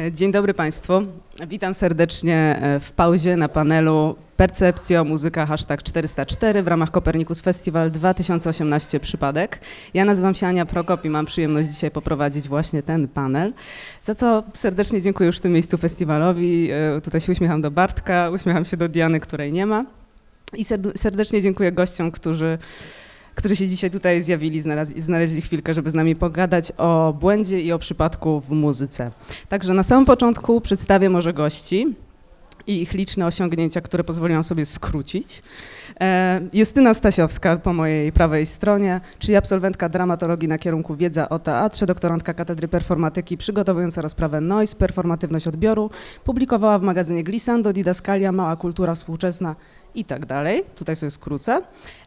Dzień dobry Państwu. Witam serdecznie w pauzie na panelu Percepcja muzyka #404 w ramach Copernicus Festival 2018 Przypadek. Ja nazywam się Ania Prokop i mam przyjemność dzisiaj poprowadzić właśnie ten panel, za co serdecznie dziękuję już w tym miejscu festiwalowi. Tutaj się uśmiecham do Bartka, uśmiecham się do Diany, której nie ma i serdecznie dziękuję gościom, którzy się dzisiaj tutaj zjawili, znaleźli chwilkę, żeby z nami pogadać o błędzie i o przypadku w muzyce. Także na samym początku przedstawię może gości i ich liczne osiągnięcia, które pozwoliłam sobie skrócić. Justyna Stasiowska po mojej prawej stronie, czyli absolwentka dramatologii na kierunku Wiedza o teatrze, doktorantka Katedry Performatyki, przygotowująca rozprawę Noise, performatywność odbioru, publikowała w magazynie Glissando, Didaskalia, Mała kultura współczesna i tak dalej, tutaj sobie skrócę.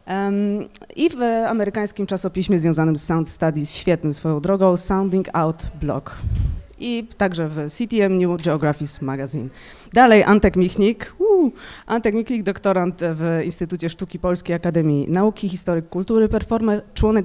I w amerykańskim czasopiśmie związanym z Sound Studies, świetnym swoją drogą, Sounding Out Blog. I także w CTM New Geographies Magazine. Dalej Antek Michnik. Antek Michnik, doktorant w Instytucie Sztuki Polskiej Akademii Nauki, historyk kultury, performer,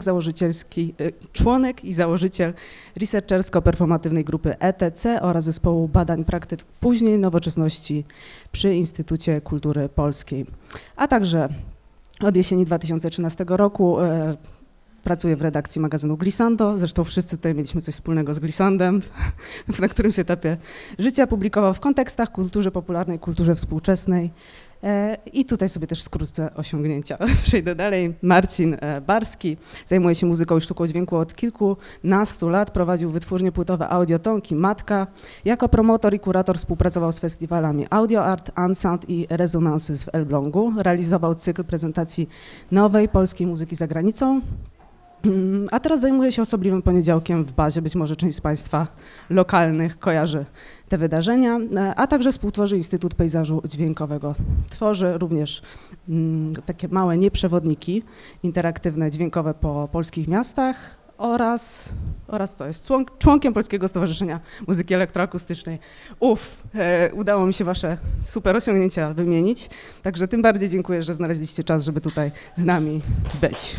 członek i założyciel researchersko-performatywnej grupy ETC oraz zespołu badań praktyk później nowoczesności przy Instytucie Kultury Polskiej. A także od jesieni 2013 roku pracuję w redakcji magazynu Glissando, zresztą wszyscy tutaj mieliśmy coś wspólnego z Glissandem, na którymś etapie życia publikował w kontekstach, kulturze popularnej, kulturze współczesnej i tutaj sobie też skrócę osiągnięcia. Przejdę dalej. Marcin Barski zajmuje się muzyką i sztuką dźwięku od kilkunastu lat, prowadził wytwórnie płytowe Audiotonki Matka. Jako promotor i kurator współpracował z festiwalami Audio Art, Unsound i Resonances w Elblągu. Realizował cykl prezentacji nowej polskiej muzyki za granicą. A teraz zajmuję się Osobliwym Poniedziałkiem w Bazie. Być może część z Państwa lokalnych kojarzy te wydarzenia, a także współtworzy Instytut Pejzażu Dźwiękowego. Tworzy również takie małe nieprzewodniki interaktywne, dźwiękowe po polskich miastach oraz co jest członkiem Polskiego Stowarzyszenia Muzyki Elektroakustycznej. Udało mi się Wasze super osiągnięcia wymienić, także tym bardziej dziękuję, że znaleźliście czas, żeby tutaj z nami być.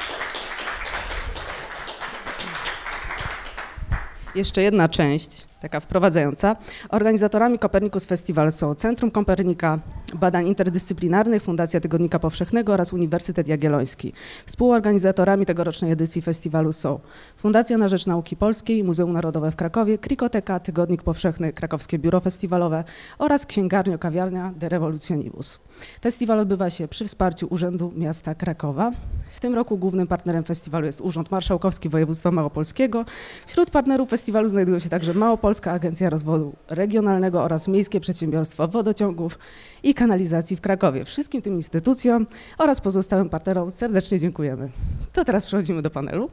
Jeszcze jedna część, taka wprowadzająca. Organizatorami Copernicus Festival są Centrum Kopernika Badań Interdyscyplinarnych, Fundacja Tygodnika Powszechnego oraz Uniwersytet Jagielloński. Współorganizatorami tegorocznej edycji festiwalu są Fundacja na Rzecz Nauki Polskiej, Muzeum Narodowe w Krakowie, Krikoteka, Tygodnik Powszechny, Krakowskie Biuro Festiwalowe oraz księgarnia-kawiarnia De Revolutionibus. Festiwal odbywa się przy wsparciu Urzędu Miasta Krakowa. W tym roku głównym partnerem festiwalu jest Urząd Marszałkowski Województwa Małopolskiego. Wśród partnerów festiwalu znajdują się także Małopolska Agencja Rozwoju Regionalnego oraz Miejskie Przedsiębiorstwo Wodociągów i Kanalizacji w Krakowie. Wszystkim tym instytucjom oraz pozostałym partnerom serdecznie dziękujemy. To teraz przechodzimy do panelu.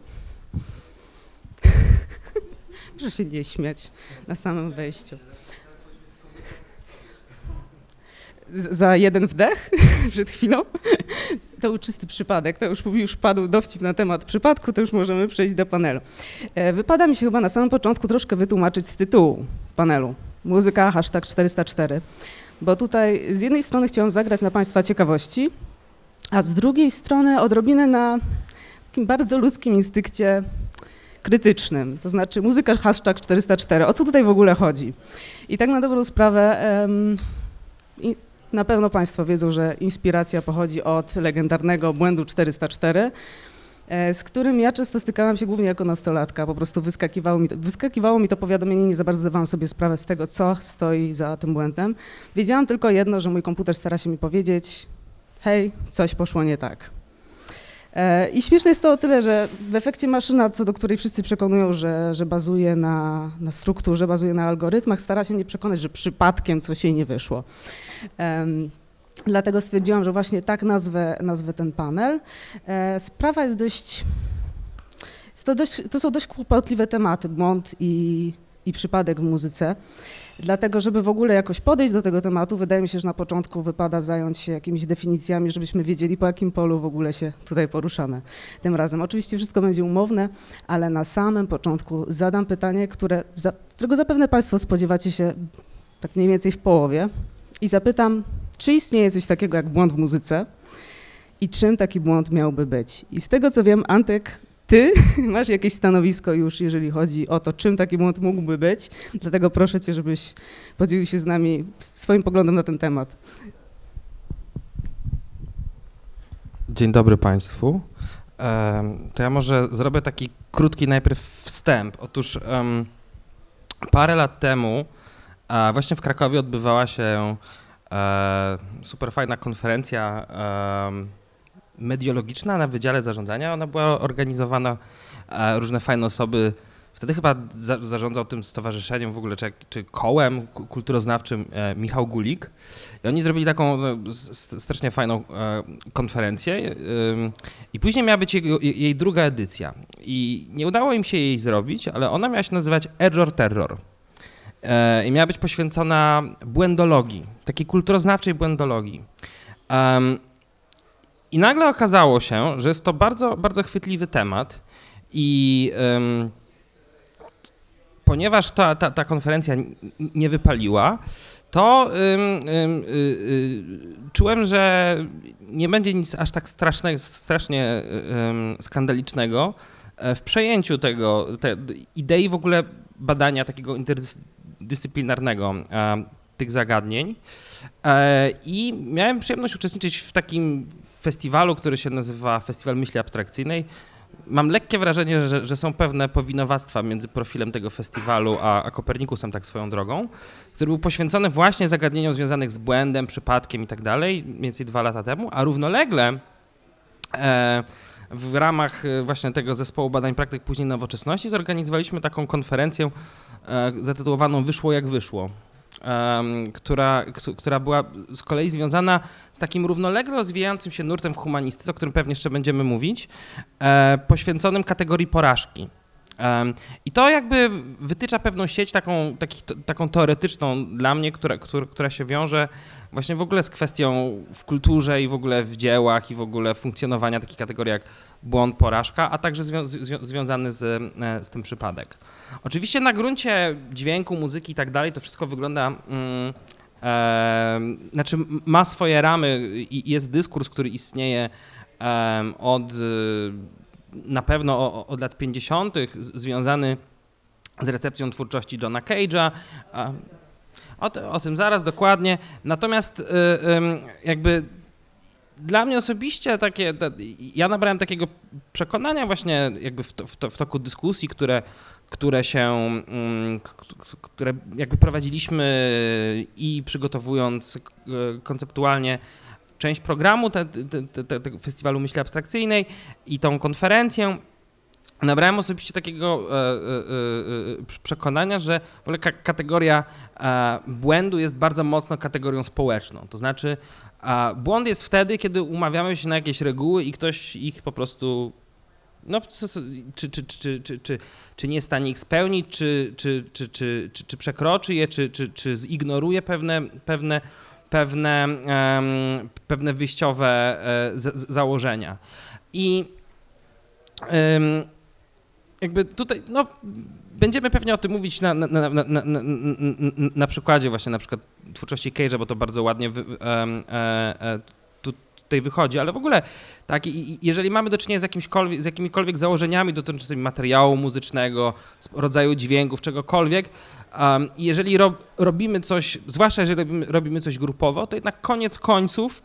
Proszę się nie śmiać na samym wejściu. Za jeden wdech przed chwilą. To był czysty przypadek, to już padł dowcip na temat przypadku, to już możemy przejść do panelu. Wypada mi się chyba na samym początku troszkę wytłumaczyć z tytułu panelu. Muzyka #404, bo tutaj z jednej strony chciałam zagrać na Państwa ciekawości, a z drugiej strony odrobinę na takim bardzo ludzkim instynkcie krytycznym, to znaczy muzyka #404, o co tutaj w ogóle chodzi? I tak na dobrą sprawę na pewno Państwo wiedzą, że inspiracja pochodzi od legendarnego błędu 404, z którym ja często stykałam się głównie jako nastolatka. Po prostu wyskakiwało mi to powiadomienie, nie za bardzo zdawałam sobie sprawę z tego, co stoi za tym błędem. Wiedziałam tylko jedno, że mój komputer stara się mi powiedzieć: hej, coś poszło nie tak. I śmieszne jest to o tyle, że w efekcie maszyna, co do której wszyscy przekonują, że bazuje na strukturze, bazuje na algorytmach, stara się mnie przekonać, że przypadkiem coś jej nie wyszło. Dlatego stwierdziłam, że właśnie tak nazwę ten panel. Sprawa jest to są dość kłopotliwe tematy, błąd i przypadek w muzyce. Dlatego, żeby w ogóle jakoś podejść do tego tematu, wydaje mi się, że na początku wypada zająć się jakimiś definicjami, żebyśmy wiedzieli, po jakim polu w ogóle się tutaj poruszamy tym razem. Oczywiście wszystko będzie umowne, ale na samym początku zadam pytanie, którego zapewne Państwo spodziewacie się tak mniej więcej w połowie i zapytam, czy istnieje coś takiego jak błąd w muzyce i czym taki błąd miałby być. I z tego, co wiem, Antek ty masz jakieś stanowisko już, jeżeli chodzi o to, czym taki błąd mógłby być, dlatego proszę cię, żebyś podzielił się z nami swoim poglądem na ten temat. Dzień dobry Państwu. To ja może zrobię taki krótki najpierw wstęp. Otóż parę lat temu właśnie w Krakowie odbywała się super fajna konferencja mediologiczna na Wydziale Zarządzania. Ona była organizowana, różne fajne osoby. Wtedy chyba zarządzał tym stowarzyszeniem w ogóle, czy kołem kulturoznawczym Michał Gulik. I oni zrobili taką strasznie fajną konferencję i później miała być jej druga edycja. I nie udało im się jej zrobić, ale ona miała się nazywać Error Terror. I miała być poświęcona błędologii, takiej kulturoznawczej błędologii. I nagle okazało się, że jest to bardzo, bardzo chwytliwy temat i ponieważ ta konferencja nie wypaliła, to czułem, że nie będzie nic aż tak strasznie skandalicznego w przejęciu tej idei w ogóle badania takiego interdyscyplinarnego tych zagadnień. I miałem przyjemność uczestniczyć w takim festiwalu, który się nazywa Festiwal Myśli Abstrakcyjnej. Mam lekkie wrażenie, że są pewne powinowactwa między profilem tego festiwalu a Kopernikusem, tak swoją drogą, który był poświęcony właśnie zagadnieniom związanych z błędem, przypadkiem i tak dalej, mniej więcej 2 lata temu, a równolegle w ramach właśnie tego zespołu badań praktyk później nowoczesności zorganizowaliśmy taką konferencję zatytułowaną Wyszło jak wyszło, która była z kolei związana z takim równolegle rozwijającym się nurtem w humanistyce, o którym pewnie jeszcze będziemy mówić, poświęconym kategorii porażki. I to jakby wytycza pewną sieć taką teoretyczną dla mnie, która się wiąże właśnie w ogóle z kwestią w kulturze i w ogóle w dziełach i w ogóle funkcjonowania takiej kategorii jak błąd, porażka, a także związany z tym przypadek. Oczywiście na gruncie dźwięku, muzyki i tak dalej to wszystko wygląda, znaczy ma swoje ramy i jest dyskurs, który istnieje na pewno od lat 50. Związany z recepcją twórczości Johna Cage'a. O tym zaraz dokładnie. Natomiast jakby dla mnie osobiście ja nabrałem takiego przekonania właśnie jakby w toku dyskusji, które jakby prowadziliśmy i przygotowując konceptualnie część programu tego Festiwalu Myśli Abstrakcyjnej i tą konferencję. Nabrałem osobiście takiego przekonania, że w ogóle kategoria błędu jest bardzo mocno kategorią społeczną. To znaczy błąd jest wtedy, kiedy umawiamy się na jakieś reguły i ktoś ich po prostu czy nie jest w stanie ich spełnić, czy przekroczy je, czy zignoruje pewne wyjściowe założenia. I jakby tutaj będziemy pewnie o tym mówić na przykładzie właśnie na przykład twórczości Cage'a, bo to bardzo ładnie tutaj wychodzi, ale w ogóle tak, jeżeli mamy do czynienia z jakimikolwiek założeniami dotyczącymi materiału muzycznego, rodzaju dźwięków, czegokolwiek, i jeżeli robimy coś, zwłaszcza jeżeli robimy coś grupowo, to jednak koniec końców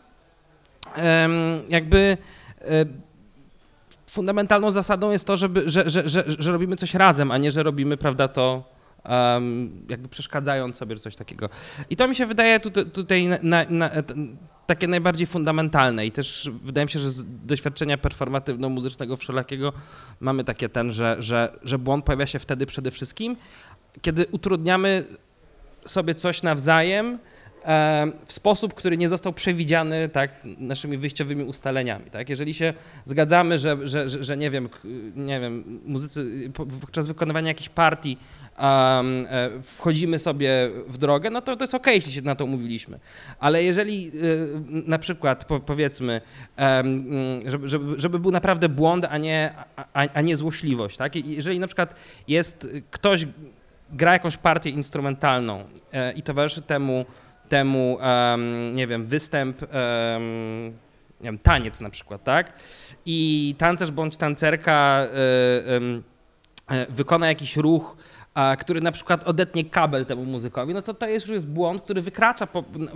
jakby fundamentalną zasadą jest to, że robimy coś razem, a nie, że robimy, prawda, to jakby przeszkadzając sobie coś takiego. I to mi się wydaje tutaj takie najbardziej fundamentalne i też wydaje mi się, że z doświadczenia performatywno-muzycznego wszelakiego mamy takie że błąd pojawia się wtedy przede wszystkim, kiedy utrudniamy sobie coś nawzajem w sposób, który nie został przewidziany tak, naszymi wyjściowymi ustaleniami. Tak? Jeżeli się zgadzamy, że nie wiem, muzycy podczas wykonywania jakiejś partii wchodzimy sobie w drogę, no to jest okej, jeśli się na to umówiliśmy. Ale jeżeli na przykład powiedzmy, żeby był naprawdę błąd, a nie złośliwość, tak? Jeżeli na przykład ktoś gra jakąś partię instrumentalną i towarzyszy temu nie wiem, występ, nie wiem, taniec na przykład, tak? I tancerz bądź tancerka wykona jakiś ruch, który na przykład odetnie kabel temu muzykowi, no to już jest błąd, który wykracza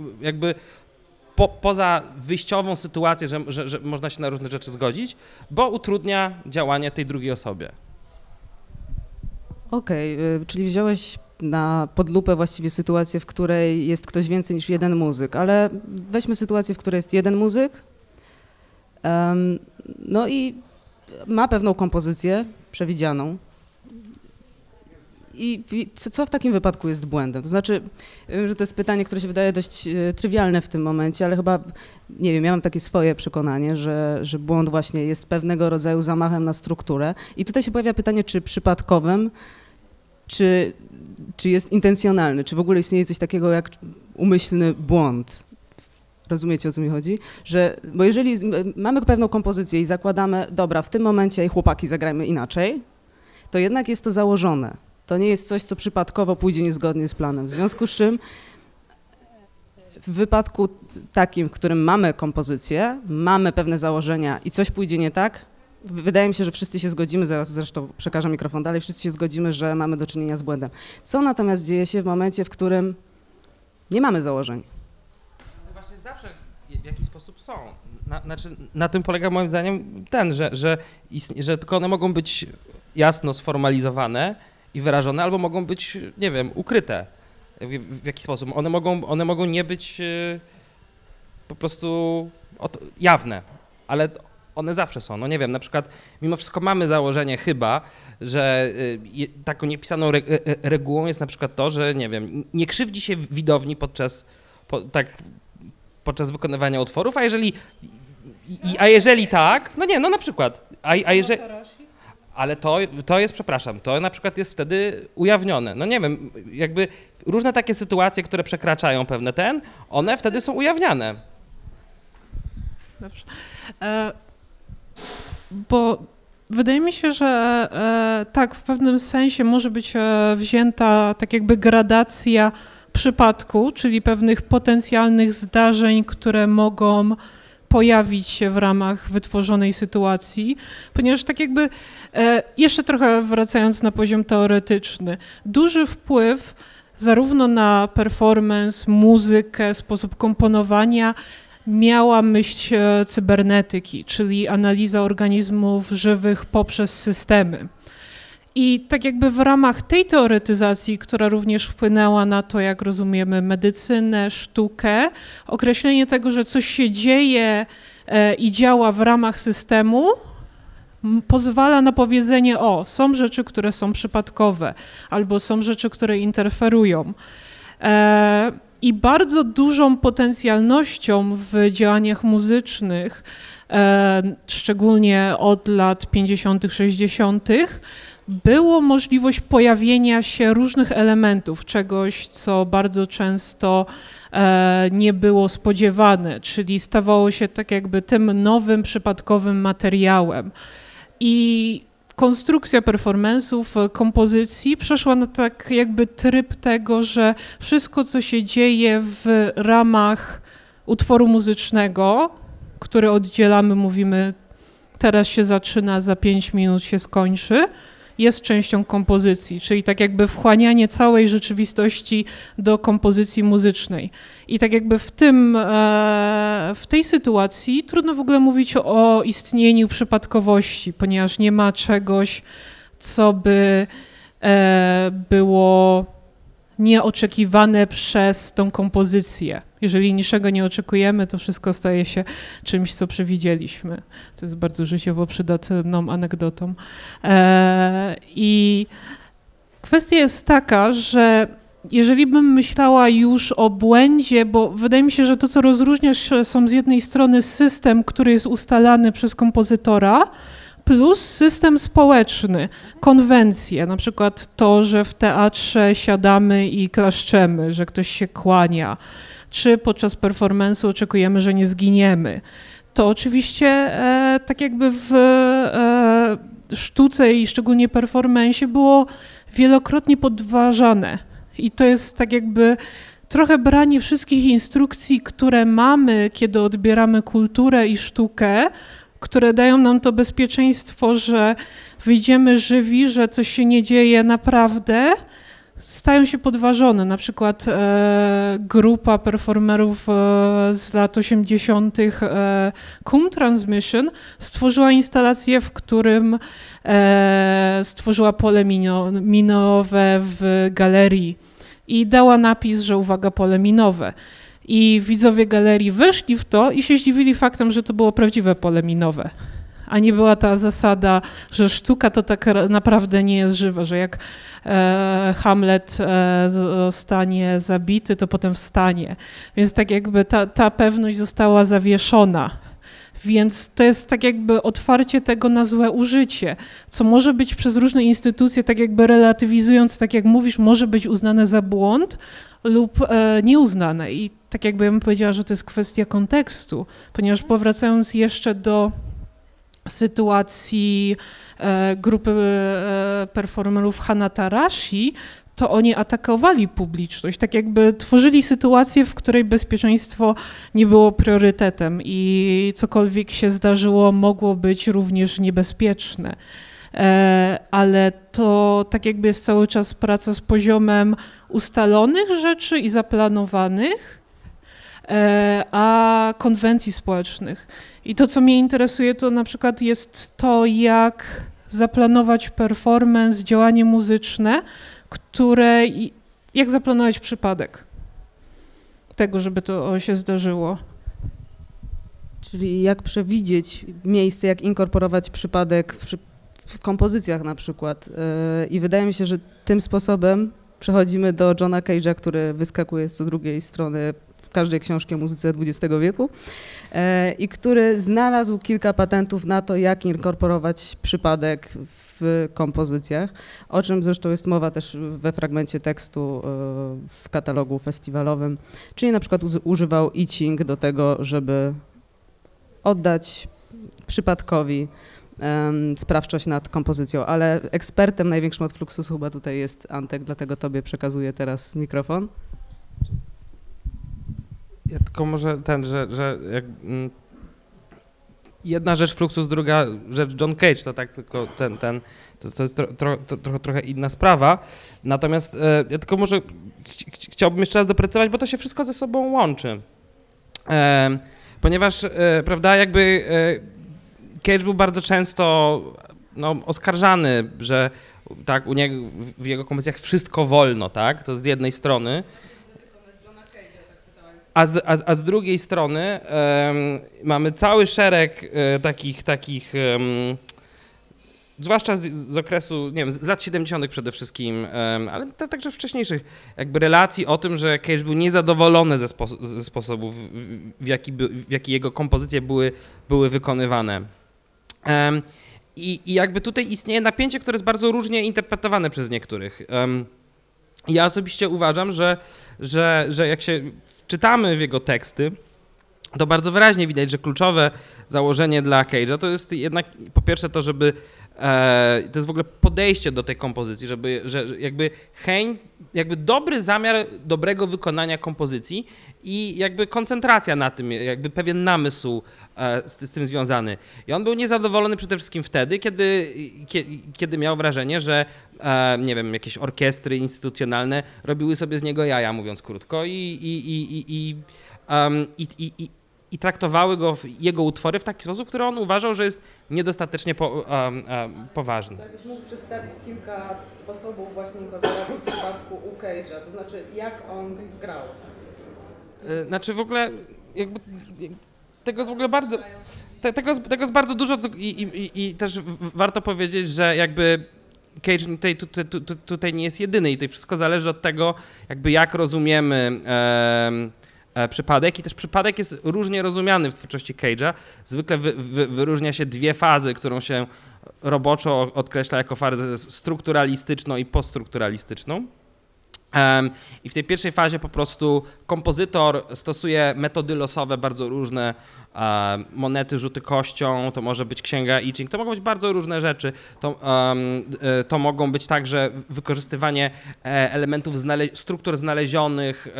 poza wyjściową sytuację, że można się na różne rzeczy zgodzić, bo utrudnia działanie tej drugiej osobie. Okej, czyli wziąłeś pod lupę właściwie sytuację, w której jest ktoś więcej niż jeden muzyk, ale weźmy sytuację, w której jest jeden muzyk, no i ma pewną kompozycję przewidzianą. I co w takim wypadku jest błędem? To znaczy, wiem, że to jest pytanie, które się wydaje dość trywialne w tym momencie, ale chyba, nie wiem, ja mam takie swoje przekonanie, że błąd właśnie jest pewnego rodzaju zamachem na strukturę. I tutaj się pojawia pytanie, czy przypadkowym, czy jest intencjonalny, czy w ogóle istnieje coś takiego jak umyślny błąd. Rozumiecie, o co mi chodzi? Bo jeżeli mamy pewną kompozycję i zakładamy, dobra, w tym momencie chłopaki zagrajmy inaczej, to jednak jest to założone. To nie jest coś, co przypadkowo pójdzie niezgodnie z planem. W związku z czym w wypadku takim, w którym mamy kompozycję, mamy pewne założenia i coś pójdzie nie tak, wydaje mi się, że wszyscy się zgodzimy, zaraz zresztą przekażę mikrofon dalej, wszyscy się zgodzimy, że mamy do czynienia z błędem. Co natomiast dzieje się w momencie, w którym nie mamy założeń? No właśnie zawsze w jakiś sposób są. Znaczy, na tym polega moim zdaniem że tylko one mogą być jasno sformalizowane i wyrażone, albo mogą być, nie wiem, ukryte w jakiś sposób. One mogą nie być po prostu jawne, ale one zawsze są. No nie wiem, na przykład mimo wszystko mamy założenie chyba, że taką niepisaną regułą jest na przykład to, że nie wiem, nie krzywdzi się widowni podczas wykonywania utworów, a jeżeli tak, no nie, no na przykład, a jeżeli... Ale to jest, przepraszam, to na przykład jest wtedy ujawnione. No nie wiem, jakby różne takie sytuacje, które przekraczają pewne one wtedy są ujawniane. Dobrze. Bo wydaje mi się, że tak, w pewnym sensie może być wzięta tak jakby gradacja przypadku, czyli pewnych potencjalnych zdarzeń, które mogą pojawić się w ramach wytworzonej sytuacji, ponieważ tak jakby, jeszcze trochę wracając na poziom teoretyczny, duży wpływ zarówno na performance, muzykę, sposób komponowania miała myśl cybernetyki, czyli analiza organizmów żywych poprzez systemy. I tak jakby w ramach tej teoretyzacji, która również wpłynęła na to, jak rozumiemy medycynę, sztukę, określenie tego, że coś się dzieje i działa w ramach systemu, pozwala na powiedzenie, są rzeczy, które są przypadkowe, albo są rzeczy, które interferują. I bardzo dużą potencjalnością w działaniach muzycznych, szczególnie od lat 50., 60., było możliwość pojawienia się różnych elementów, czegoś, co bardzo często nie było spodziewane, czyli stawało się tak jakby tym nowym, przypadkowym materiałem. I konstrukcja performance'ów, kompozycji przeszła na tak jakby tryb tego, że wszystko, co się dzieje w ramach utworu muzycznego, który oddzielamy, mówimy, teraz się zaczyna, za 5 minut się skończy, jest częścią kompozycji, czyli tak jakby wchłanianie całej rzeczywistości do kompozycji muzycznej. I tak jakby w tej sytuacji trudno w ogóle mówić o istnieniu przypadkowości, ponieważ nie ma czegoś, co by było nieoczekiwane przez tą kompozycję. Jeżeli niczego nie oczekujemy, to wszystko staje się czymś, co przewidzieliśmy. To jest bardzo życiowo przydatną anegdotą. I kwestia jest taka, że jeżeli bym myślała już o błędzie, bo wydaje mi się, że to, co rozróżnia, są z jednej strony system, który jest ustalany przez kompozytora, plus system społeczny, konwencje, na przykład to, że w teatrze siadamy i klaszczemy, że ktoś się kłania, czy podczas performance'u oczekujemy, że nie zginiemy. To oczywiście tak jakby w sztuce i szczególnie performance było wielokrotnie podważane. I to jest tak jakby trochę branie wszystkich instrukcji, które mamy, kiedy odbieramy kulturę i sztukę, które dają nam to bezpieczeństwo, że wyjdziemy żywi, że coś się nie dzieje naprawdę, stają się podważone. Na przykład grupa performerów z lat 80. Cum Transmission stworzyła instalację, w którym stworzyła pole minowe w galerii i dała napis, że uwaga, pole minowe. I widzowie galerii weszli w to i się zdziwili faktem, że to było prawdziwe pole minowe. A nie była ta zasada, że sztuka to tak naprawdę nie jest żywa, że jak Hamlet zostanie zabity, to potem wstanie. Więc tak jakby ta pewność została zawieszona. Więc to jest tak jakby otwarcie tego na złe użycie, co może być przez różne instytucje, tak jakby relatywizując, tak jak mówisz, może być uznane za błąd lub nieuznane. I tak jakby ja bym powiedziała, że to jest kwestia kontekstu, ponieważ powracając jeszcze do sytuacji grupy performerów Hanatarashi, to oni atakowali publiczność, tak jakby tworzyli sytuację, w której bezpieczeństwo nie było priorytetem i cokolwiek się zdarzyło, mogło być również niebezpieczne. Ale to tak jakby jest cały czas praca z poziomem ustalonych rzeczy i zaplanowanych, a konwencji społecznych. I to, co mnie interesuje, to na przykład jest to, jak zaplanować performance, działanie muzyczne, jak zaplanować przypadek tego, żeby to się zdarzyło. Czyli jak przewidzieć miejsce, jak inkorporować przypadek w kompozycjach na przykład. I wydaje mi się, że tym sposobem przechodzimy do Johna Cage'a, który wyskakuje z co drugiej strony w każdej książce o muzyce XX wieku i który znalazł kilka patentów na to, jak inkorporować przypadek w kompozycjach, o czym zresztą jest mowa też we fragmencie tekstu w katalogu festiwalowym, czyli na przykład używał I Ching do tego, żeby oddać przypadkowi sprawczość nad kompozycją, ale ekspertem największym od Fluxusu chyba tutaj jest Antek, dlatego tobie przekazuję teraz mikrofon. Ja tylko może że jak, jedna rzecz Fluxus, druga rzecz John Cage, to tak tylko to jest trochę inna sprawa. Natomiast ja tylko może chciałbym jeszcze raz doprecyzować, bo to się wszystko ze sobą łączy. Ponieważ, prawda, jakby Cage był bardzo często oskarżany, że tak, u niego, w jego kompozycjach wszystko wolno, tak, to z jednej strony. A z drugiej strony mamy cały szereg takich zwłaszcza z okresu, nie wiem, z lat 70. przede wszystkim, ale także wcześniejszych, jakby relacji o tym, że Cage był niezadowolony ze sposobów, w jaki jego kompozycje były wykonywane. I jakby tutaj istnieje napięcie, które jest bardzo różnie interpretowane przez niektórych. Ja osobiście uważam, że jak się czytamy w jego teksty, to bardzo wyraźnie widać, że kluczowe założenie dla Cage'a to jest jednak po pierwsze to, żeby to jest w ogóle podejście do tej kompozycji, że jakby dobry zamiar dobrego wykonania kompozycji i jakby koncentracja na tym, jakby pewien namysł z tym związany. I on był niezadowolony przede wszystkim wtedy, kiedy miał wrażenie, że nie wiem, jakieś orkiestry instytucjonalne robiły sobie z niego jaja, mówiąc krótko, i traktowały jego utwory w taki sposób, który on uważał, że jest niedostatecznie poważny. Jakbyś mógł przedstawić kilka sposobów właśnie inkorporacji w przypadku u Cage'a, to znaczy jak on grał? Znaczy w ogóle jakby tego jest w ogóle bardzo, tego jest bardzo dużo i też warto powiedzieć, że jakby Cage tutaj nie jest jedyny i tutaj wszystko zależy od tego, jakby jak rozumiemy przypadek i też przypadek jest różnie rozumiany w twórczości Cage'a. Zwykle wyróżnia się dwie fazy, którą się roboczo określa jako fazę strukturalistyczną i poststrukturalistyczną. I w tej pierwszej fazie po prostu kompozytor stosuje metody losowe, bardzo różne, monety, rzuty kością, to może być księga I Ching, to mogą być bardzo różne rzeczy. To mogą być także wykorzystywanie elementów struktur znalezionych,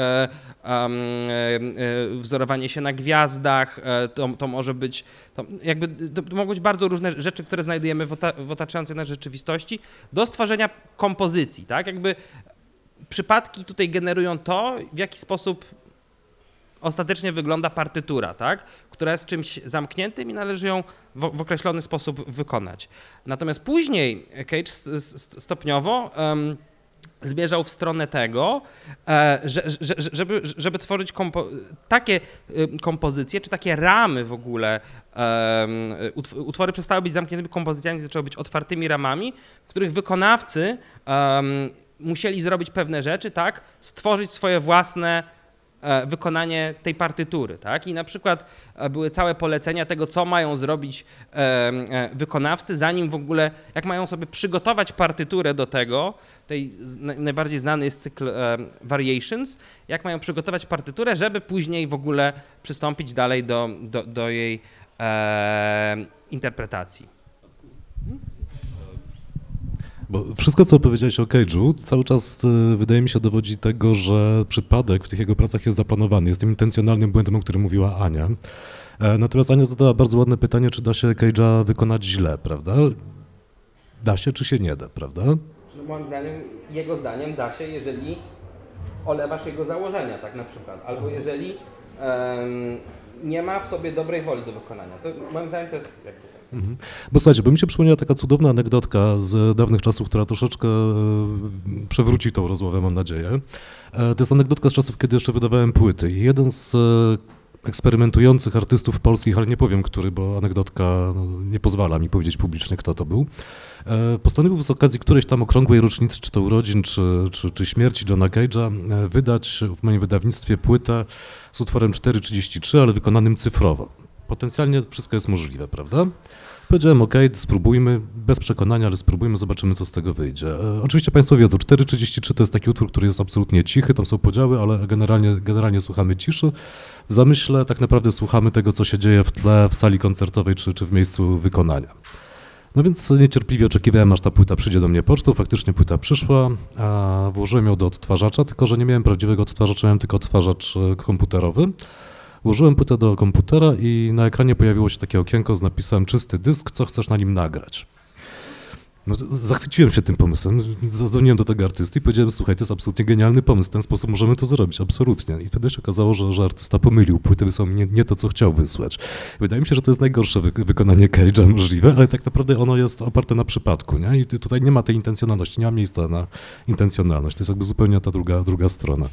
wzorowanie się na gwiazdach, to może być, to mogą być bardzo różne rzeczy, które znajdujemy w otaczającej nas rzeczywistości do stworzenia kompozycji, tak? Jakby przypadki tutaj generują to, w jaki sposób ostatecznie wygląda partytura, tak? Która jest czymś zamkniętym i należy ją w określony sposób wykonać. Natomiast później Cage stopniowo zmierzał w stronę tego, żeby tworzyć takie kompozycje, czy takie ramy w ogóle. Utwory przestały być zamkniętymi kompozycjami, zaczęły być otwartymi ramami, w których wykonawcy musieli zrobić pewne rzeczy, tak, stworzyć swoje własne wykonanie tej partytury, tak, i na przykład były całe polecenia tego, co mają zrobić wykonawcy, zanim w ogóle, jak mają sobie przygotować partyturę do tego, najbardziej znany jest cykl Variations, jak mają przygotować partyturę, żeby później w ogóle przystąpić dalej do jej interpretacji. Bo wszystko, co powiedziałeś o Cage'u, cały czas wydaje mi się dowodzi tego, że przypadek w tych jego pracach jest zaplanowany. Jest tym intencjonalnym błędem, o którym mówiła Ania. Natomiast Ania zadała bardzo ładne pytanie, czy da się Cage'a wykonać źle, prawda? Da się, czy się nie da, prawda? Moim zdaniem, jego zdaniem da się, jeżeli olewasz jego założenia, tak na przykład, albo jeżeli nie ma w tobie dobrej woli do wykonania. To moim zdaniem to jest jak tutaj. Bo słuchajcie, bo mi się przypomniała taka cudowna anegdotka z dawnych czasów, która troszeczkę przewróci tą rozmowę, mam nadzieję. To jest anegdotka z czasów, kiedy jeszcze wydawałem płyty. I jeden z eksperymentujących artystów polskich, ale nie powiem który, bo anegdotka nie pozwala mi powiedzieć publicznie, kto to był, postanowił z okazji którejś tam okrągłej rocznicy, czy to urodzin, czy śmierci Johna Cage'a, wydać w moim wydawnictwie płytę z utworem 4:33, ale wykonanym cyfrowo. Potencjalnie wszystko jest możliwe, prawda? Powiedziałem, ok, spróbujmy, bez przekonania, ale spróbujmy, zobaczymy, co z tego wyjdzie. Oczywiście Państwo wiedzą, 4:33 to jest taki utwór, który jest absolutnie cichy, tam są podziały, ale generalnie słuchamy ciszy. W zamyśle tak naprawdę słuchamy tego, co się dzieje w tle, w sali koncertowej czy w miejscu wykonania. No więc niecierpliwie oczekiwałem, aż ta płyta przyjdzie do mnie pocztą. Faktycznie płyta przyszła, a włożyłem ją do odtwarzacza, tylko że nie miałem prawdziwego odtwarzacza, miałem tylko odtwarzacz komputerowy. Włożyłem płytę do komputera i na ekranie pojawiło się takie okienko z napisem czysty dysk, co chcesz na nim nagrać. No, zachwyciłem się tym pomysłem, zadzwoniłem do tego artysty i powiedziałem, słuchaj, to jest absolutnie genialny pomysł, w ten sposób możemy to zrobić, absolutnie. I wtedy się okazało, że artysta pomylił, płyty wysłał mi nie to, co chciał wysłać. Wydaje mi się, że to jest najgorsze wykonanie Cage'a możliwe, ale tak naprawdę ono jest oparte na przypadku, nie? I tutaj nie ma tej intencjonalności, nie ma miejsca na intencjonalność, to jest jakby zupełnie ta druga strona.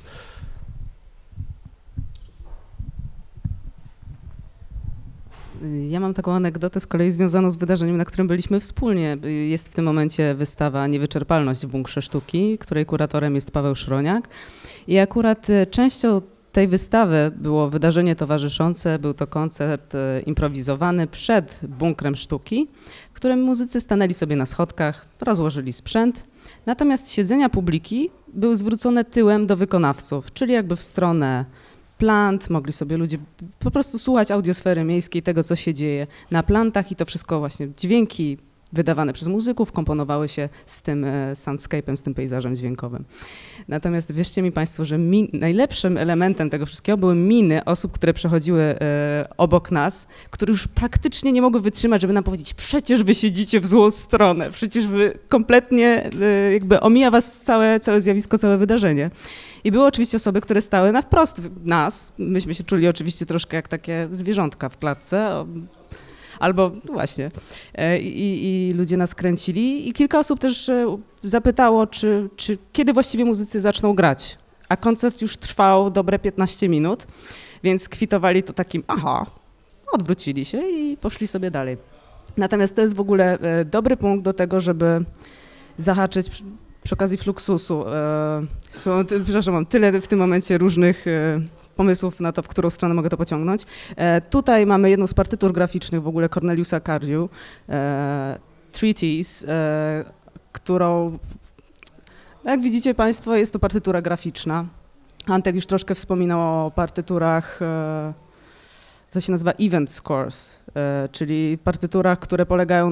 Ja mam taką anegdotę z kolei związaną z wydarzeniem, na którym byliśmy wspólnie. Jest w tym momencie wystawa Niewyczerpalność w Bunkrze Sztuki, której kuratorem jest Paweł Szroniak. I akurat częścią tej wystawy było wydarzenie towarzyszące, był to koncert improwizowany przed Bunkrem Sztuki, w którym muzycy stanęli sobie na schodkach, rozłożyli sprzęt, natomiast siedzenia publiki były zwrócone tyłem do wykonawców, czyli jakby w stronę plant, mogli sobie ludzie po prostu słuchać audiosfery miejskiej, tego, co się dzieje na plantach i to wszystko właśnie dźwięki wydawane przez muzyków komponowały się z tym soundscape'em, z tym pejzażem dźwiękowym. Natomiast wierzcie mi Państwo, że najlepszym elementem tego wszystkiego były miny osób, które przechodziły obok nas, które już praktycznie nie mogły wytrzymać, żeby nam powiedzieć, przecież wy siedzicie w złą stronę, przecież wy kompletnie jakby omija was całe zjawisko, całe wydarzenie. I były oczywiście osoby, które stały na wprost nas. Myśmy się czuli oczywiście troszkę jak takie zwierzątka w klatce. Albo właśnie. I ludzie nas kręcili. I kilka osób też zapytało, czy kiedy właściwie muzycy zaczną grać. A koncert już trwał dobre 15 minut, więc kwitowali to takim aha, odwrócili się i poszli sobie dalej. Natomiast to jest w ogóle dobry punkt do tego, żeby zahaczyć przy okazji Fluxusu. Przepraszam, mam tyle w tym momencie różnych pomysłów na to, w którą stronę mogę to pociągnąć. Tutaj mamy jedną z partytur graficznych w ogóle Corneliusa Cardew, Treatise, którą Jak widzicie Państwo, jest to partytura graficzna. Antek już troszkę wspominał o partyturach, to się nazywa event scores, czyli partyturach, które polegają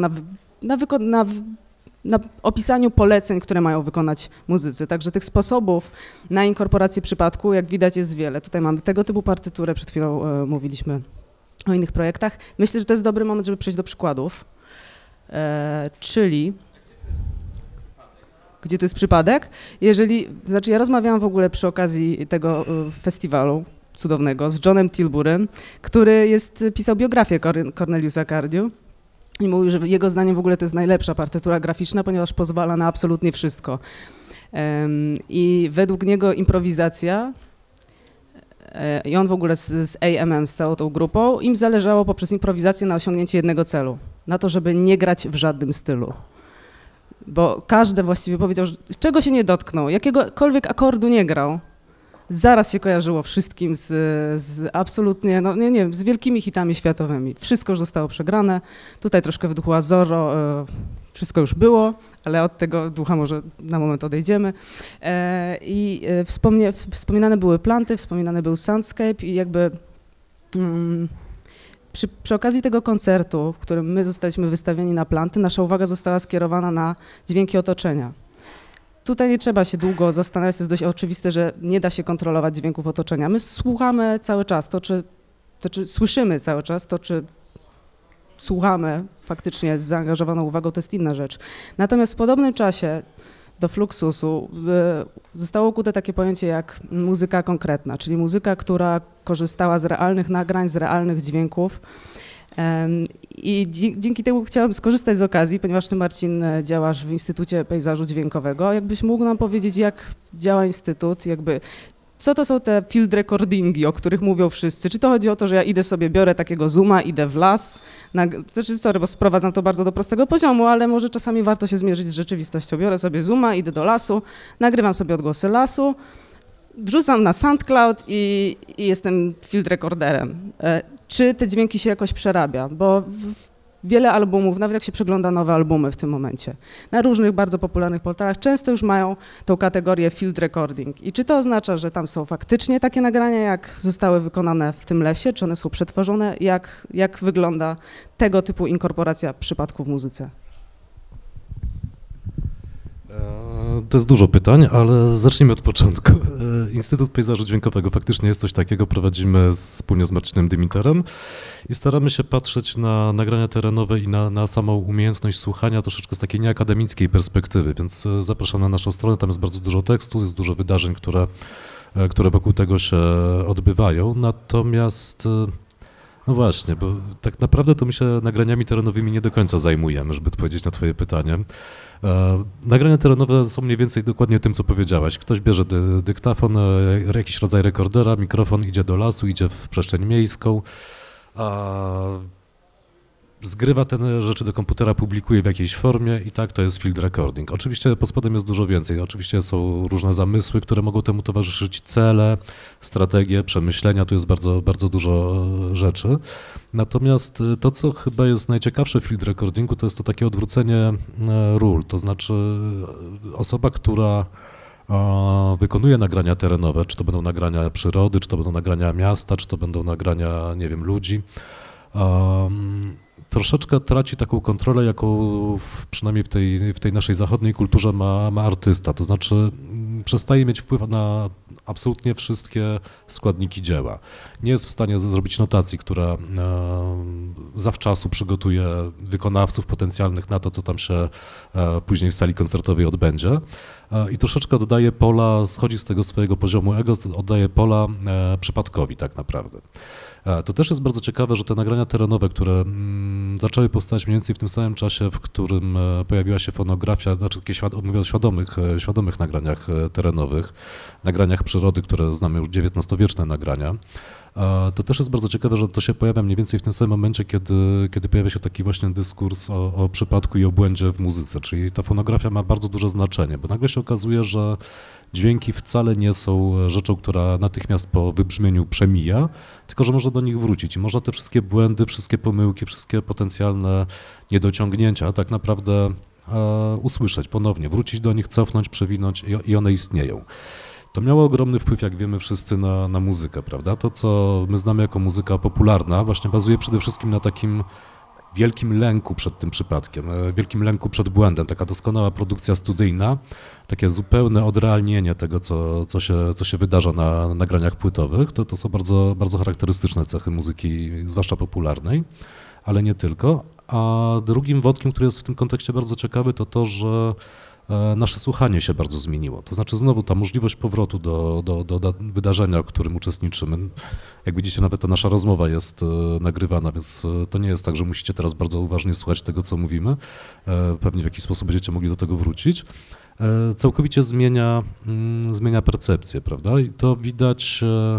na opisaniu poleceń, które mają wykonać muzycy. Także tych sposobów na inkorporację przypadku, jak widać, jest wiele. Tutaj mamy tego typu partyturę, przed chwilą mówiliśmy o innych projektach. Myślę, że to jest dobry moment, żeby przejść do przykładów, czyli... Gdzie to jest przypadek? Znaczy ja rozmawiałam w ogóle przy okazji tego festiwalu cudownego z Johnem Tilburym, który pisał biografię Corneliusa Cardew i mówił, że jego zdaniem w ogóle to jest najlepsza partytura graficzna, ponieważ pozwala na absolutnie wszystko. I według niego improwizacja i on w ogóle z AMM, z całą tą grupą, im zależało poprzez improwizację na osiągnięcie jednego celu, na to, żeby nie grać w żadnym stylu. Bo każdy właściwie powiedział, że czego się nie dotknął, jakiegokolwiek akordu nie grał, zaraz się kojarzyło wszystkim z absolutnie, no nie wiem, z wielkimi hitami światowymi. Wszystko już zostało przegrane, tutaj troszkę w duchu Zorro, wszystko już było, ale od tego ducha może na moment odejdziemy. I wspominane były planty, wspominany był soundscape i jakby... Przy okazji tego koncertu, w którym my zostaliśmy wystawieni na planty, nasza uwaga została skierowana na dźwięki otoczenia. Tutaj nie trzeba się długo zastanawiać, to jest dość oczywiste, że nie da się kontrolować dźwięków otoczenia. My słuchamy cały czas, to czy słyszymy cały czas, to czy słuchamy faktycznie z zaangażowaną uwagą, to jest inna rzecz. Natomiast w podobnym czasie do Fluxusu zostało ukute takie pojęcie jak muzyka konkretna, czyli muzyka, która korzystała z realnych nagrań, z realnych dźwięków. I dzięki temu chciałabym skorzystać z okazji, ponieważ ty, Marcin, działasz w Instytucie Pejzażu Dźwiękowego. Jakbyś mógł nam powiedzieć, jak działa Instytut, co to są te field recordingi, o których mówią wszyscy? Czy to chodzi o to, że ja idę sobie, biorę takiego zooma, idę w las, bo sprowadzam to bardzo do prostego poziomu, ale może czasami warto się zmierzyć z rzeczywistością. Biorę sobie zooma, idę do lasu, nagrywam sobie odgłosy lasu, wrzucam na SoundCloud i jestem field recorderem. Czy te dźwięki się jakoś przerabia? Bo wiele albumów, nawet jak się przegląda nowe albumy w tym momencie, na różnych bardzo popularnych portalach, często już mają tą kategorię field recording. I czy to oznacza, że tam są faktycznie takie nagrania, jak zostały wykonane w tym lesie, czy one są przetworzone? Jak wygląda tego typu inkorporacja przypadku w muzyce? To jest dużo pytań, ale zacznijmy od początku. Instytut Pejzażu Dźwiękowego faktycznie jest coś takiego, prowadzimy wspólnie z Marcinem Dymiterem i staramy się patrzeć na nagrania terenowe i na samą umiejętność słuchania troszeczkę z takiej nieakademickiej perspektywy, więc zapraszam na naszą stronę, tam jest bardzo dużo tekstu, jest dużo wydarzeń, które wokół tego się odbywają, natomiast... No właśnie, bo tak naprawdę to my się nagraniami terenowymi nie do końca zajmujemy, żeby odpowiedzieć na twoje pytanie. Nagrania terenowe są mniej więcej dokładnie tym, co powiedziałaś. Ktoś bierze dyktafon, jakiś rodzaj rekordera, mikrofon, idzie do lasu, idzie w przestrzeń miejską, zgrywa te rzeczy do komputera, publikuje w jakiejś formie i tak to jest field recording. Oczywiście pod spodem jest dużo więcej. Oczywiście są różne zamysły, które mogą temu towarzyszyć, cele, strategie, przemyślenia. Tu jest bardzo, bardzo dużo rzeczy. Natomiast to, co chyba jest najciekawsze w field recordingu, to jest to takie odwrócenie ról. To znaczy osoba, która wykonuje nagrania terenowe, czy to będą nagrania przyrody, czy to będą nagrania miasta, czy to będą nagrania, nie wiem, ludzi, troszeczkę traci taką kontrolę, jaką przynajmniej w tej naszej zachodniej kulturze ma artysta. To znaczy przestaje mieć wpływ na absolutnie wszystkie składniki dzieła. Nie jest w stanie zrobić notacji, która zawczasu przygotuje wykonawców potencjalnych na to, co tam się później w sali koncertowej odbędzie. I troszeczkę oddaje pola, schodzi z tego swojego poziomu ego, oddaje pola przypadkowi tak naprawdę. To też jest bardzo ciekawe, że te nagrania terenowe, które zaczęły powstać mniej więcej w tym samym czasie, w którym pojawiła się fonografia, znaczy mówię o świadomych nagraniach terenowych, nagraniach przyrody, które znamy już XIX-wieczne nagrania, to też jest bardzo ciekawe, że to się pojawia mniej więcej w tym samym momencie, kiedy pojawia się taki właśnie dyskurs o przypadku i o błędzie w muzyce, czyli ta fonografia ma bardzo duże znaczenie, bo nagle się okazuje, że dźwięki wcale nie są rzeczą, która natychmiast po wybrzmieniu przemija, tylko że można do nich wrócić i można te wszystkie błędy, wszystkie pomyłki, wszystkie potencjalne niedociągnięcia tak naprawdę usłyszeć ponownie, wrócić do nich, cofnąć, przewinąć i one istnieją. To miało ogromny wpływ, jak wiemy wszyscy, na muzykę, prawda? To, co my znamy jako muzyka popularna, właśnie bazuje przede wszystkim na takim wielkim lęku przed tym przypadkiem, wielkim lęku przed błędem, taka doskonała produkcja studyjna, takie zupełne odrealnienie tego, co się wydarza na nagraniach płytowych, to są bardzo, bardzo charakterystyczne cechy muzyki, zwłaszcza popularnej, ale nie tylko. A drugim wątkiem, który jest w tym kontekście bardzo ciekawy, to to, że nasze słuchanie się bardzo zmieniło. To znaczy znowu ta możliwość powrotu do wydarzenia, w którym uczestniczymy. Jak widzicie, nawet ta nasza rozmowa jest nagrywana, więc to nie jest tak, że musicie teraz bardzo uważnie słuchać tego, co mówimy. Pewnie w jakiś sposób będziecie mogli do tego wrócić. Całkowicie zmienia percepcję, prawda? I to widać.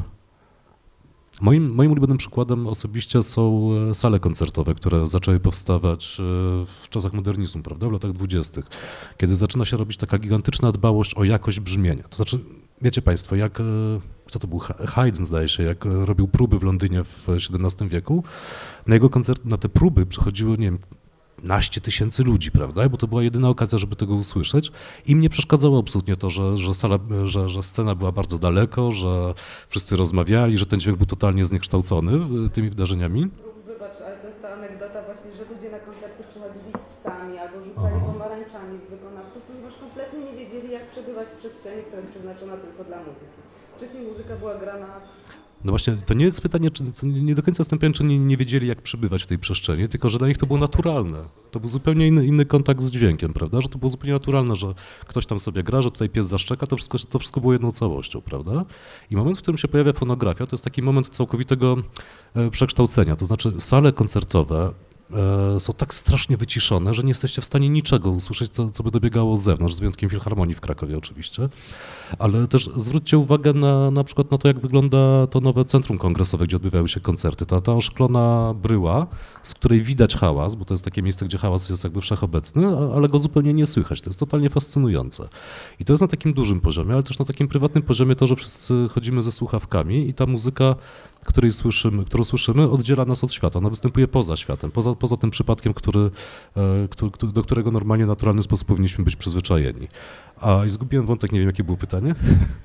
Moim ulubionym przykładem osobiście są sale koncertowe, które zaczęły powstawać w czasach modernizmu, prawda, w latach 20., kiedy zaczyna się robić taka gigantyczna dbałość o jakość brzmienia. To znaczy, wiecie Państwo, kto to był, Haydn zdaje się, jak robił próby w Londynie w XVII wieku, na jego koncert, na te próby przychodziło, nie wiem, naście tysięcy ludzi, prawda? Bo to była jedyna okazja, żeby tego usłyszeć. I mnie przeszkadzało absolutnie to, że scena była bardzo daleko, że wszyscy rozmawiali, że ten dźwięk był totalnie zniekształcony tymi wydarzeniami. Wybacz, ale to jest ta anegdota właśnie, że ludzie na koncerty przychodzili z psami albo rzucali pomarańczami w wykonawców, ponieważ kompletnie nie wiedzieli, jak przebywać w przestrzeni, która jest przeznaczona tylko dla muzyki. Wcześniej muzyka była grana. No właśnie, to nie jest pytanie, to nie do końca jestem pewien, czy nie wiedzieli, jak przebywać w tej przestrzeni, tylko że dla nich to było naturalne. To był zupełnie inny kontakt z dźwiękiem, prawda? Że to było zupełnie naturalne, że ktoś tam sobie gra, że tutaj pies zaszczeka, to wszystko było jedną całością, prawda? I moment, w którym się pojawia fonografia, to jest taki moment całkowitego przekształcenia. To znaczy sale koncertowe są tak strasznie wyciszone, że nie jesteście w stanie niczego usłyszeć, co by dobiegało z zewnątrz, z wyjątkiem Filharmonii w Krakowie oczywiście. Ale też zwróćcie uwagę na przykład na to, jak wygląda to nowe centrum kongresowe, gdzie odbywały się koncerty. Ta oszklona bryła, z której widać hałas, bo to jest takie miejsce, gdzie hałas jest jakby wszechobecny, ale go zupełnie nie słychać. To jest totalnie fascynujące. I to jest na takim dużym poziomie, ale też na takim prywatnym poziomie to, że wszyscy chodzimy ze słuchawkami i ta muzyka, którą słyszymy, oddziela nas od świata. Ona występuje poza światem, poza tym przypadkiem, do którego normalnie, naturalny sposób powinniśmy być przyzwyczajeni. I zgubiłem wątek, nie wiem, jakie było pytanie.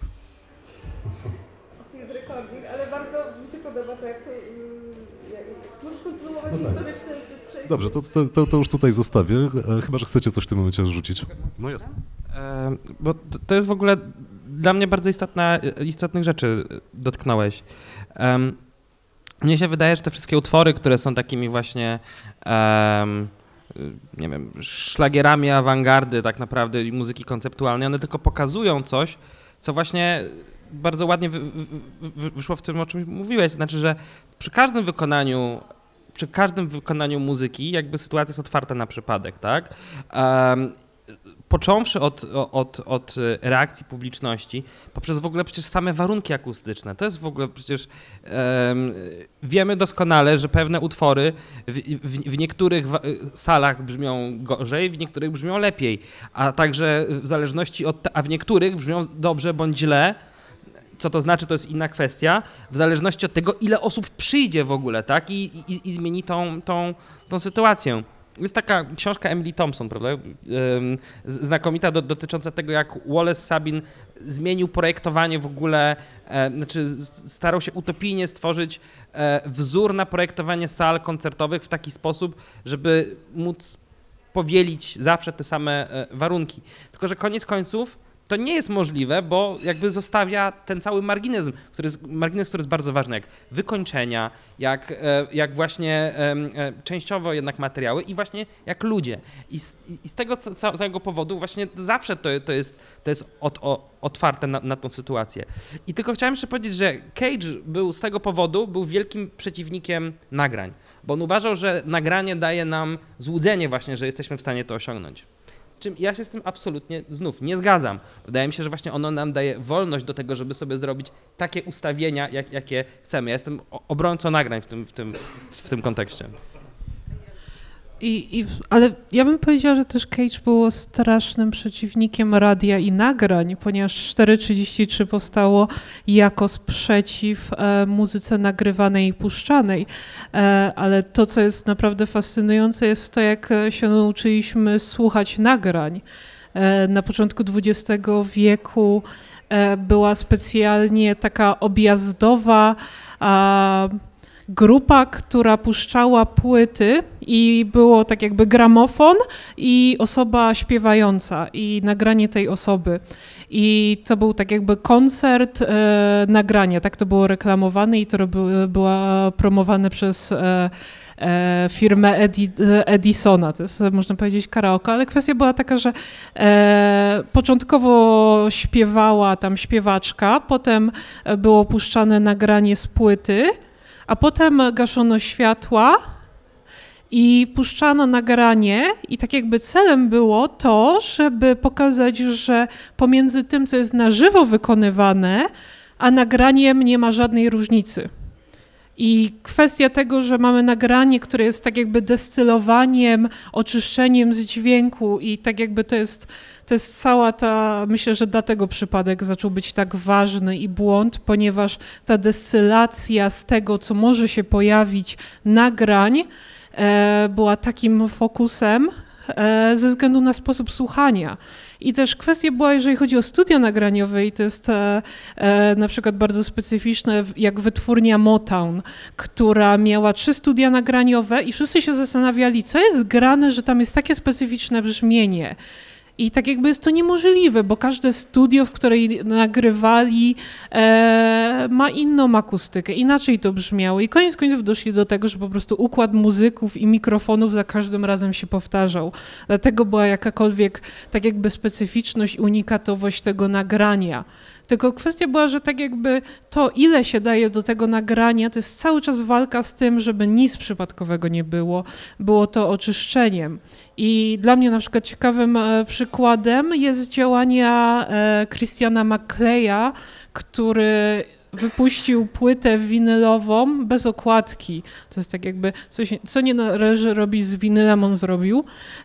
Field recording, ale bardzo mi się podoba to, jak to... możesz kontynuować historyczne przejście. Dobrze, to już tutaj zostawię, chyba że chcecie coś w tym momencie rzucić. No jasne. Bo to jest w ogóle dla mnie bardzo istotnych rzeczy dotknąłeś. Mnie się wydaje, że te wszystkie utwory, które są takimi właśnie, nie wiem, szlagierami awangardy tak naprawdę i muzyki konceptualnej, one tylko pokazują coś, co właśnie bardzo ładnie wyszło w tym, o czym mówiłeś. Znaczy, że przy każdym wykonaniu muzyki jakby sytuacja jest otwarta na przypadek, tak? Począwszy od reakcji publiczności, poprzez w ogóle przecież same warunki akustyczne. To jest w ogóle przecież, wiemy doskonale, że pewne utwory w niektórych salach brzmią gorzej, w niektórych brzmią lepiej, a także w zależności a w niektórych brzmią dobrze bądź źle. Co to znaczy, to jest inna kwestia, w zależności od tego, ile osób przyjdzie w ogóle, tak? I zmieni tą sytuację. Jest taka książka Emily Thompson, prawda? Znakomita, dotycząca tego, jak Wallace Sabin zmienił projektowanie w ogóle, znaczy starał się utopijnie stworzyć wzór na projektowanie sal koncertowych w taki sposób, żeby móc powielić zawsze te same warunki. Tylko że koniec końców to nie jest możliwe, bo jakby zostawia ten cały margines, który jest bardzo ważny, jak wykończenia, jak właśnie częściowo jednak materiały i właśnie jak ludzie. I z tego całego powodu właśnie zawsze to jest otwarte na tą sytuację. I tylko chciałem jeszcze powiedzieć, że Cage z tego powodu był wielkim przeciwnikiem nagrań, bo on uważał, że nagranie daje nam złudzenie właśnie, że jesteśmy w stanie to osiągnąć. Czym ja się z tym absolutnie znów nie zgadzam. Wydaje mi się, że właśnie ono nam daje wolność do tego, żeby sobie zrobić takie ustawienia, jakie chcemy. Ja jestem obrońcą nagrań w tym kontekście. Ale ja bym powiedziała, że też Cage było strasznym przeciwnikiem radia i nagrań, ponieważ 4:33 powstało jako sprzeciw muzyce nagrywanej i puszczanej. Ale to, co jest naprawdę fascynujące, jest to, jak się nauczyliśmy słuchać nagrań. Na początku XX wieku była specjalnie taka objazdowa grupa, która puszczała płyty i było tak jakby gramofon i osoba śpiewająca i nagranie tej osoby. I to był tak jakby koncert nagrania, tak to było reklamowane i to było promowane przez firmę Edisona, to jest, można powiedzieć, karaoke, ale kwestia była taka, że początkowo śpiewała tam śpiewaczka, potem było puszczane nagranie z płyty, a potem gaszono światła i puszczano nagranie i tak jakby celem było to, żeby pokazać, że pomiędzy tym, co jest na żywo wykonywane, a nagraniem nie ma żadnej różnicy. I kwestia tego, że mamy nagranie, które jest tak jakby destylowaniem, oczyszczeniem z dźwięku i tak jakby to jest cała ta, myślę, że dlatego przypadek zaczął być tak ważny i błąd, ponieważ ta destylacja z tego, co może się pojawić nagrań, była takim fokusem ze względu na sposób słuchania. I też kwestia była, jeżeli chodzi o studia nagraniowe i to jest na przykład bardzo specyficzne, jak wytwórnia Motown, która miała 3 studia nagraniowe i wszyscy się zastanawiali, co jest grane, że tam jest takie specyficzne brzmienie. I tak jakby jest to niemożliwe, bo każde studio, w której nagrywali, ma inną akustykę, inaczej to brzmiało. I koniec końców doszli do tego, że po prostu układ muzyków i mikrofonów za każdym razem się powtarzał. Dlatego była jakakolwiek tak jakby specyficzność, unikatowość tego nagrania. Tylko kwestia była, że tak jakby to, ile się daje do tego nagrania, to jest cały czas walka z tym, żeby nic przypadkowego nie było. Było to oczyszczeniem. I dla mnie na przykład ciekawym przykładem jest działania Christiana McCleya, który wypuścił płytę winylową bez okładki. To jest tak jakby coś, co nie należy robić z winylem, on zrobił.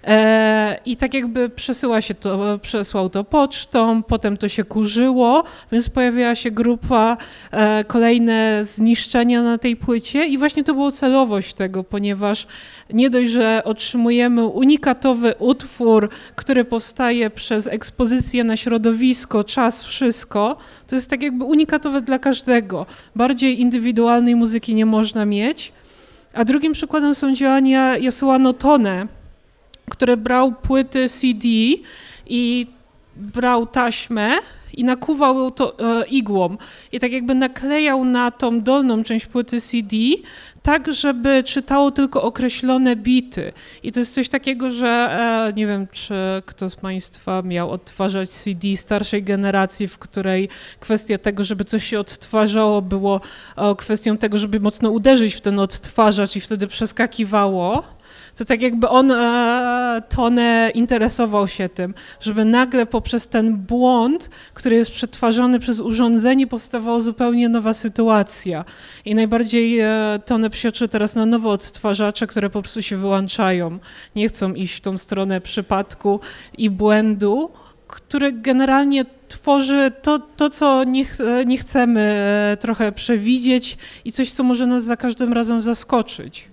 I tak jakby przesłał to pocztą, potem to się kurzyło, więc pojawiła się grupa, kolejne zniszczenia na tej płycie i właśnie to było celowość tego, ponieważ nie dość, że otrzymujemy unikatowy utwór, który powstaje przez ekspozycję na środowisko, czas, wszystko, to jest tak jakby unikatowe dla każdego. Bardziej indywidualnej muzyki nie można mieć. A drugim przykładem są działania Yasuo Tone, który brał płyty CD i brał taśmę i nakuwał to igłą i tak jakby naklejał na tą dolną część płyty CD tak, żeby czytało tylko określone bity. I to jest coś takiego, że nie wiem, czy kto z Państwa miał odtwarzać CD starszej generacji, w której kwestia tego, żeby coś się odtwarzało, było kwestią tego, żeby mocno uderzyć w ten odtwarzacz i wtedy przeskakiwało. To tak jakby on, Tone, interesował się tym, żeby nagle poprzez ten błąd, który jest przetwarzany przez urządzenie, powstawała zupełnie nowa sytuacja. I najbardziej Tone psioczy teraz na nowe odtwarzacze, które po prostu się wyłączają. Nie chcą iść w tą stronę przypadku i błędu, który generalnie tworzy to co nie chcemy trochę przewidzieć i coś, co może nas za każdym razem zaskoczyć.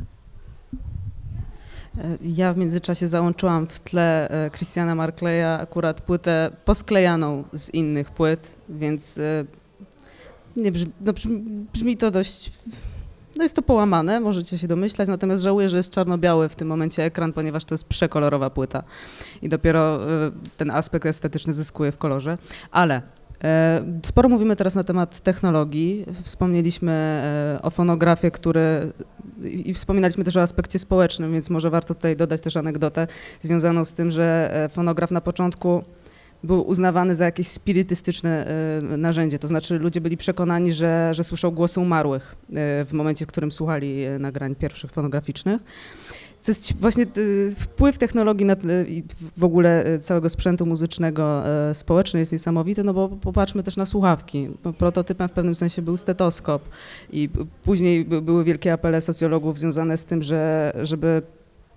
Ja w międzyczasie załączyłam w tle Christiana McCleya akurat płytę posklejaną z innych płyt, więc nie brzmi to dość, no jest to połamane, możecie się domyślać, natomiast żałuję, że jest czarno-biały w tym momencie ekran, ponieważ to jest przekolorowa płyta i dopiero ten aspekt estetyczny zyskuje w kolorze, ale sporo mówimy teraz na temat technologii, wspomnieliśmy o fonografie, i wspominaliśmy też o aspekcie społecznym, więc może warto tutaj dodać też anegdotę związaną z tym, że fonograf na początku był uznawany za jakieś spirytystyczne narzędzie, to znaczy ludzie byli przekonani, że słyszą głosy umarłych w momencie, w którym słuchali nagrań pierwszych fonograficznych. Co jest właśnie wpływ technologii i w ogóle całego sprzętu muzycznego społeczny jest niesamowity, no bo popatrzmy też na słuchawki. Prototypem w pewnym sensie był stetoskop i później były wielkie apele socjologów związane z tym, żeby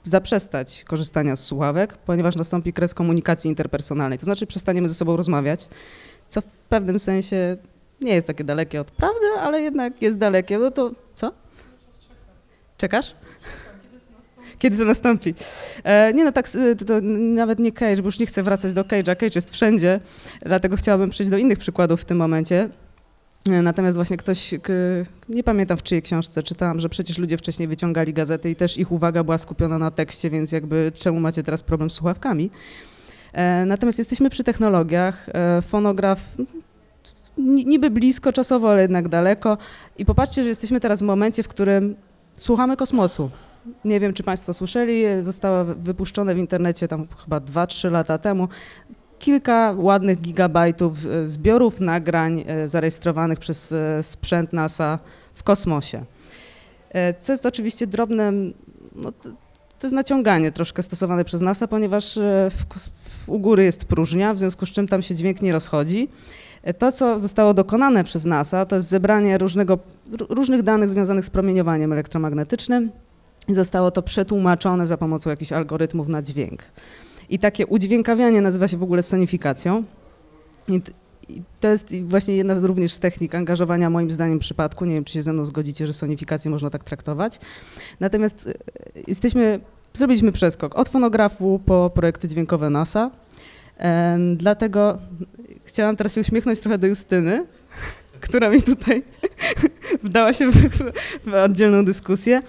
zaprzestać korzystania z słuchawek, ponieważ nastąpi kres komunikacji interpersonalnej, to znaczy przestaniemy ze sobą rozmawiać, co w pewnym sensie nie jest takie dalekie od prawdy, ale jednak jest dalekie. No to co? Czekasz? Kiedy to nastąpi? Nie no, tak, to nawet nie Cage, bo już nie chcę wracać do Cage'a. Cage jest wszędzie, dlatego chciałabym przejść do innych przykładów w tym momencie. Natomiast właśnie ktoś, nie pamiętam w czyjej książce czytałam, że przecież ludzie wcześniej wyciągali gazety i też ich uwaga była skupiona na tekście, więc jakby czemu macie teraz problem z słuchawkami? Natomiast jesteśmy przy technologiach, fonograf niby blisko czasowo, ale jednak daleko i popatrzcie, że jesteśmy teraz w momencie, w którym słuchamy kosmosu. Nie wiem, czy Państwo słyszeli, zostało wypuszczone w internecie tam chyba 2-3 lata temu kilka ładnych gigabajtów zbiorów nagrań zarejestrowanych przez sprzęt NASA w kosmosie. Co jest oczywiście drobnym, no to jest naciąganie troszkę stosowane przez NASA, ponieważ u góry jest próżnia, w związku z czym tam się dźwięk nie rozchodzi. To, co zostało dokonane przez NASA, to jest zebranie różnych danych związanych z promieniowaniem elektromagnetycznym i zostało to przetłumaczone za pomocą jakichś algorytmów na dźwięk. I takie udźwiękawianie nazywa się w ogóle sonifikacją. I to jest właśnie jedna również z technik angażowania moim zdaniem przypadku. Nie wiem, czy się ze mną zgodzicie, że sonifikację można tak traktować. Natomiast zrobiliśmy przeskok od fonografu po projekty dźwiękowe NASA. Dlatego chciałam teraz się uśmiechnąć trochę do Justyny, która mi tutaj wdała się w oddzielną dyskusję.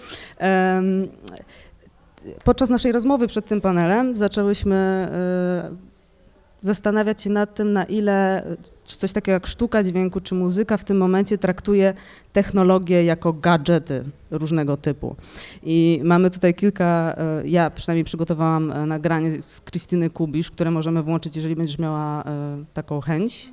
Podczas naszej rozmowy przed tym panelem zaczęłyśmy zastanawiać się nad tym, na ile coś takiego jak sztuka dźwięku czy muzyka w tym momencie traktuje technologię jako gadżety różnego typu. I mamy tutaj ja przynajmniej przygotowałam nagranie z Krystyny Kubisz, które możemy włączyć, jeżeli będziesz miała taką chęć.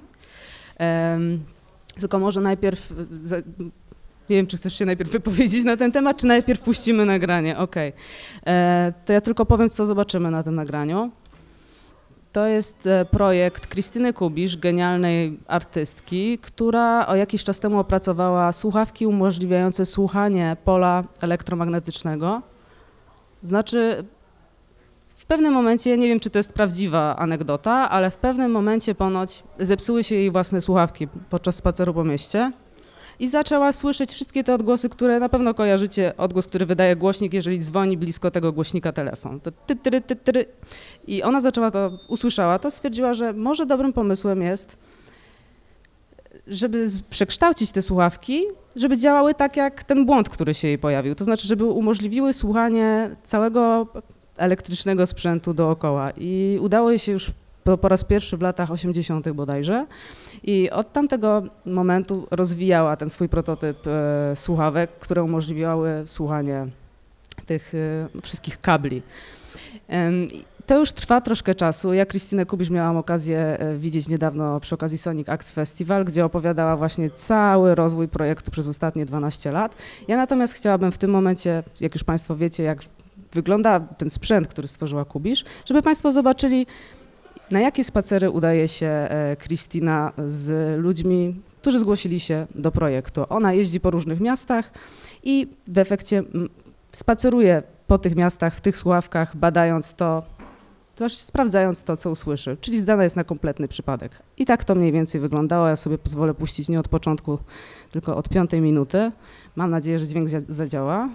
Tylko może najpierw, nie wiem, czy chcesz się najpierw wypowiedzieć na ten temat, czy najpierw puścimy nagranie. Okej. To ja tylko powiem, co zobaczymy na tym nagraniu. To jest projekt Krystyny Kubisz, genialnej artystki, która o jakiś czas temu opracowała słuchawki umożliwiające słuchanie pola elektromagnetycznego. Znaczy, w pewnym momencie, nie wiem, czy to jest prawdziwa anegdota, ale w pewnym momencie ponoć zepsuły się jej własne słuchawki podczas spaceru po mieście i zaczęła słyszeć wszystkie te odgłosy, które na pewno kojarzycie, odgłos, który wydaje głośnik, jeżeli dzwoni blisko tego głośnika telefon. To tytry, tytry. I ona usłyszała to, stwierdziła, że może dobrym pomysłem jest, żeby przekształcić te słuchawki, żeby działały tak jak ten błąd, który się jej pojawił. To znaczy, żeby umożliwiły słuchanie całego elektrycznego sprzętu dookoła. I udało jej się już po raz pierwszy w latach 80. bodajże. I od tamtego momentu rozwijała ten swój prototyp słuchawek, które umożliwiały słuchanie tych wszystkich kabli. To już trwa troszkę czasu. Ja Krystynę Kubisz miałam okazję widzieć niedawno przy okazji Sonic Acts Festival, gdzie opowiadała właśnie cały rozwój projektu przez ostatnie 12 lat. Ja natomiast chciałabym w tym momencie, jak już Państwo wiecie, jak wygląda ten sprzęt, który stworzyła Kubisz, żeby Państwo zobaczyli, na jakie spacery udaje się Krystyna z ludźmi, którzy zgłosili się do projektu. Ona jeździ po różnych miastach i w efekcie spaceruje po tych miastach, w tych słuchawkach, badając to, sprawdzając to, co usłyszy. Czyli zdana jest na kompletny przypadek. I tak to mniej więcej wyglądało. Ja sobie pozwolę puścić nie od początku, tylko od 5 minuty. Mam nadzieję, że dźwięk zadziała.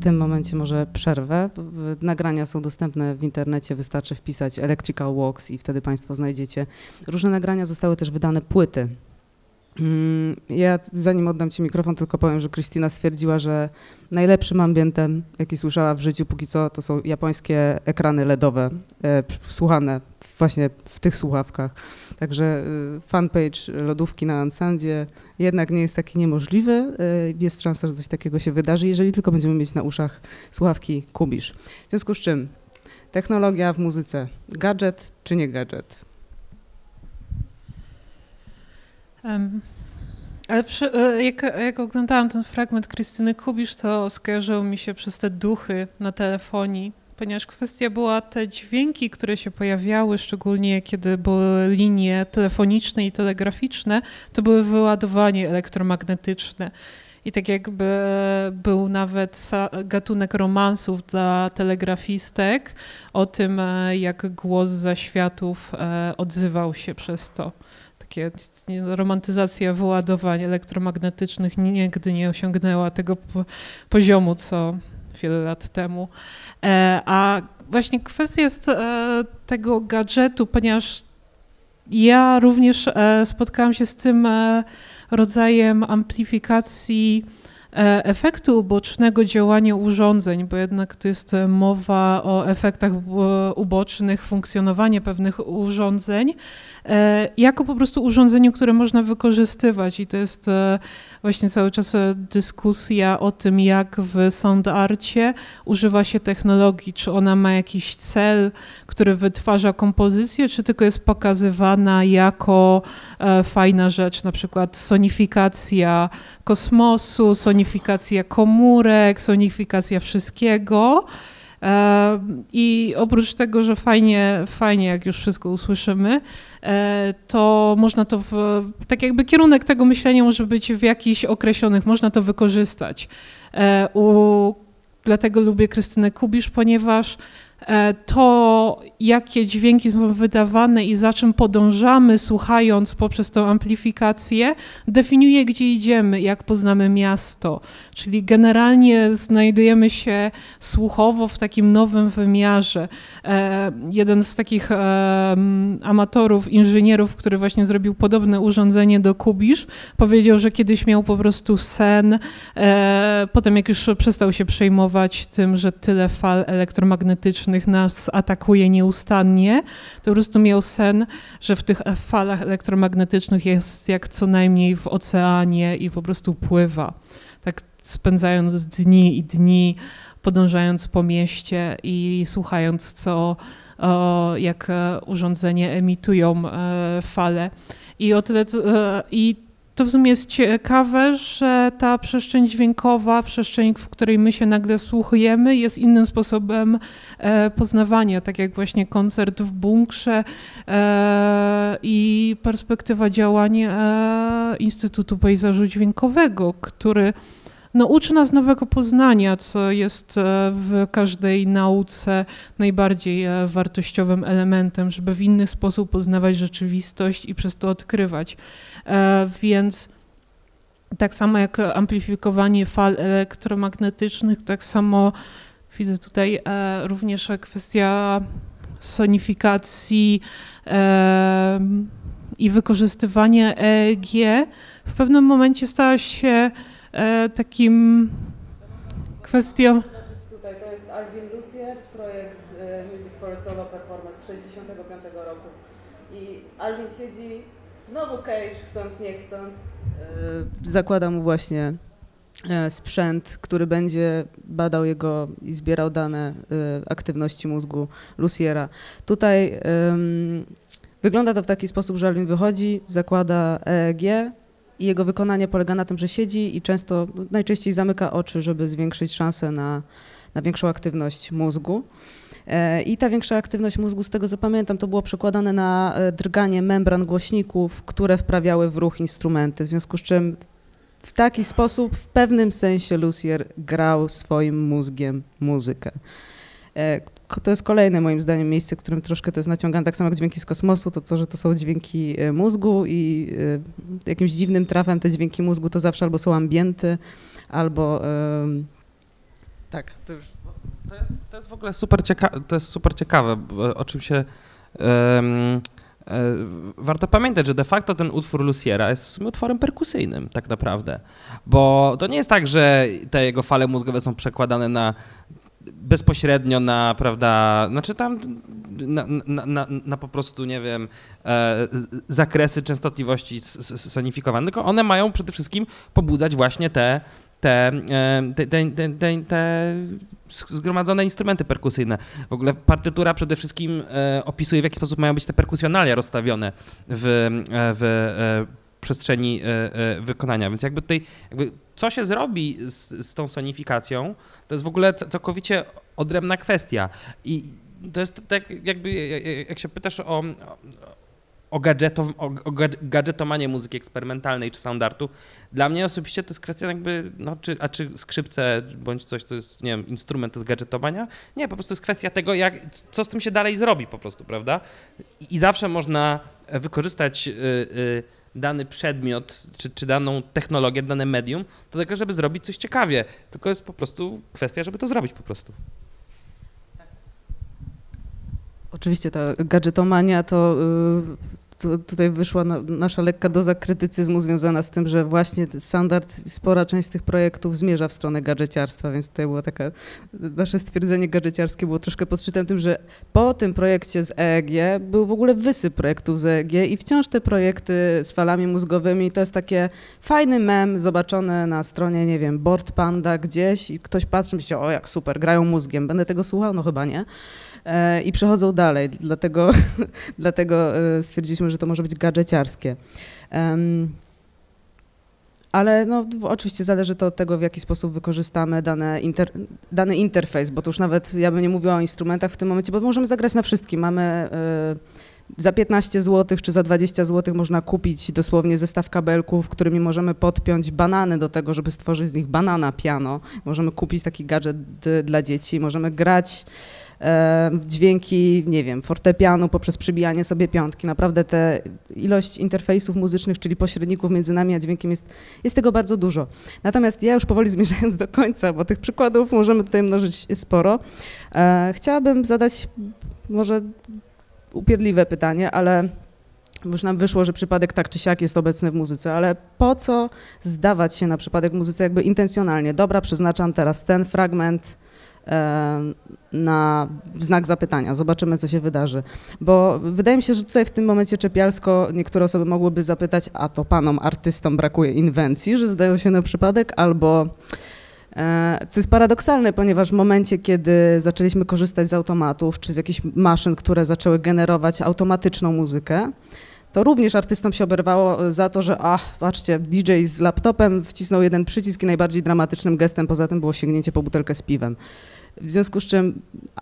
tym momencie może przerwę. Nagrania są dostępne w internecie, wystarczy wpisać Electrical Walks i wtedy Państwo znajdziecie. Różne nagrania, zostały też wydane płyty. Ja zanim oddam Ci mikrofon, tylko powiem, że Krystyna stwierdziła, że najlepszym ambientem, jaki słyszała w życiu póki co, to są japońskie ekrany LEDowe, słuchane właśnie w tych słuchawkach. Także fanpage lodówki na Ansandzie jednak nie jest taki niemożliwy. Jest szansa, że coś takiego się wydarzy, jeżeli tylko będziemy mieć na uszach słuchawki Kubisz. W związku z czym technologia w muzyce, gadżet czy nie gadżet? Ale jak oglądałam ten fragment Krystyny Kubisz, to skojarzyło mi się przez te duchy na telefonii, ponieważ kwestia była te dźwięki, które się pojawiały, szczególnie kiedy były linie telefoniczne i telegraficzne, to były wyładowanie elektromagnetyczne. I tak jakby był nawet gatunek romansów dla telegrafistek o tym, jak głos zaświatów odzywał się przez to. Takie romantyzacja wyładowań elektromagnetycznych nigdy nie osiągnęła tego poziomu, co wiele lat temu. A właśnie kwestia jest tego gadżetu, ponieważ ja również spotkałam się z tym rodzajem amplifikacji efektu ubocznego działania urządzeń, bo jednak to jest mowa o efektach ubocznych funkcjonowania pewnych urządzeń, jako po prostu urządzeniu, które można wykorzystywać i to jest właśnie cały czas dyskusja o tym, jak w sound arcie używa się technologii, czy ona ma jakiś cel, który wytwarza kompozycję, czy tylko jest pokazywana jako fajna rzecz, na przykład sonifikacja kosmosu, sonifikacja komórek, sonifikacja wszystkiego. I oprócz tego, że fajnie, jak już wszystko usłyszymy, to można to, tak jakby kierunek tego myślenia może być w jakichś określonych, można to wykorzystać. Dlatego lubię Krystynę Kubisz, ponieważ to, jakie dźwięki są wydawane i za czym podążamy, słuchając poprzez tą amplifikację, definiuje, gdzie idziemy, jak poznamy miasto. Czyli generalnie znajdujemy się słuchowo w takim nowym wymiarze. Jeden z takich amatorów, inżynierów, który właśnie zrobił podobne urządzenie do Kubisz, powiedział, że kiedyś miał po prostu sen, potem jak już przestał się przejmować tym, że tyle fal elektromagnetycznych nas atakuje nieustannie, to po prostu miał sen, że w tych falach elektromagnetycznych jest jak co najmniej w oceanie i po prostu pływa. Tak spędzając dni i dni, podążając po mieście i słuchając, jak urządzenia emitują fale. I o tyle to w sumie jest ciekawe, że ta przestrzeń dźwiękowa, przestrzeń, w której my się nagle słuchujemy, jest innym sposobem poznawania, tak jak właśnie koncert w bunkrze i perspektywa działań Instytutu Pejzażu Dźwiękowego, który uczy nas nowego poznania, co jest w każdej nauce najbardziej wartościowym elementem, żeby w inny sposób poznawać rzeczywistość i przez to odkrywać. Więc tak samo jak amplifikowanie fal elektromagnetycznych, tak samo widzę tutaj również kwestia sonifikacji i wykorzystywania EEG w pewnym momencie stała się takim kwestią. Tutaj to jest Alvin Lucier, projekt Music for a Solo Performance z 1965 roku. I Alvin siedzi, znowu Cage, chcąc nie chcąc, zakłada mu właśnie sprzęt, który będzie badał jego i zbierał dane aktywności mózgu Luciera. Tutaj wygląda to w taki sposób, że Alvin wychodzi, zakłada EEG, i jego wykonanie polega na tym, że siedzi i najczęściej zamyka oczy, żeby zwiększyć szansę na większą aktywność mózgu. I ta większa aktywność mózgu, z tego co pamiętam, to było przekładane na drganie membran głośników, które wprawiały w ruch instrumenty, w związku z czym w taki sposób w pewnym sensie Lucier grał swoim mózgiem muzykę. To jest kolejne moim zdaniem miejsce, w którym troszkę to jest naciągane, tak samo jak dźwięki z kosmosu, to, że to są dźwięki mózgu i jakimś dziwnym trafem te dźwięki mózgu to zawsze albo są ambienty, albo Tak, to już... To jest w ogóle super ciekawe, o czym się warto pamiętać, że de facto ten utwór Luciera jest w sumie utworem perkusyjnym tak naprawdę, bo to nie jest tak, że te jego fale mózgowe są przekładane bezpośrednio na, prawda, znaczy tam na po prostu, nie wiem, zakresy częstotliwości sonifikowane, tylko one mają przede wszystkim pobudzać właśnie te zgromadzone instrumenty perkusyjne. W ogóle partytura przede wszystkim opisuje, w jaki sposób mają być te perkusjonalia rozstawione w przestrzeni wykonania. Więc jakby tutaj, co się zrobi z tą sonifikacją, to jest w ogóle całkowicie odrębna kwestia. I to jest tak jakby, jak się pytasz o gadżetomanie muzyki eksperymentalnej czy soundartu, dla mnie osobiście to jest kwestia jakby, no, czy skrzypce bądź coś, co jest, nie wiem, instrument to jest gadżetowania? Nie, po prostu jest kwestia tego, co z tym się dalej zrobi po prostu, prawda? I zawsze można wykorzystać dany przedmiot, czy daną technologię, dane medium do tego, żeby zrobić coś ciekawie. Tylko jest po prostu kwestia, żeby to zrobić po prostu. Oczywiście ta gadżetomania to tutaj wyszła nasza lekka doza krytycyzmu związana z tym, że właśnie standard, spora część z tych projektów zmierza w stronę gadżeciarstwa, więc tutaj było nasze stwierdzenie gadżeciarskie było troszkę podszczytem tym, że po tym projekcie z EEG był w ogóle wysyp projektów z EEG i wciąż te projekty z falami mózgowymi to jest takie fajny mem zobaczony na stronie, nie wiem, Board Panda gdzieś i ktoś patrzy i myśli, o jak super, grają mózgiem, będę tego słuchał? No chyba nie. I przechodzą dalej, dlatego stwierdziliśmy, że to może być gadżeciarskie. Ale no, oczywiście zależy to od tego, w jaki sposób wykorzystamy dany interfejs, bo to już nawet ja bym nie mówiła o instrumentach w tym momencie, bo możemy zagrać na wszystkim. Mamy za 15 zł czy za 20 zł można kupić dosłownie zestaw kabelków, którymi możemy podpiąć banany do tego, żeby stworzyć z nich banana piano. Możemy kupić taki gadżet dla dzieci, możemy grać dźwięki, nie wiem, fortepianu poprzez przybijanie sobie piątki. Naprawdę te ilość interfejsów muzycznych, czyli pośredników między nami a dźwiękiem jest tego bardzo dużo. Natomiast ja już powoli zmierzając do końca, bo tych przykładów możemy tutaj mnożyć sporo, chciałabym zadać może upierdliwe pytanie, ale już nam wyszło, że przypadek tak czy siak jest obecny w muzyce, ale po co zdawać się na przypadek w muzyce jakby intencjonalnie? Dobra, przeznaczam teraz ten fragment na znak zapytania. Zobaczymy, co się wydarzy. Bo wydaje mi się, że tutaj w tym momencie czepialsko niektóre osoby mogłyby zapytać, a to panom artystom brakuje inwencji, że zdają się na przypadek, albo co jest paradoksalne, ponieważ w momencie, kiedy zaczęliśmy korzystać z automatów, czy z jakichś maszyn, które zaczęły generować automatyczną muzykę, to również artystom się oberwało za to, że patrzcie, DJ z laptopem wcisnął jeden przycisk i najbardziej dramatycznym gestem poza tym było sięgnięcie po butelkę z piwem. W związku z czym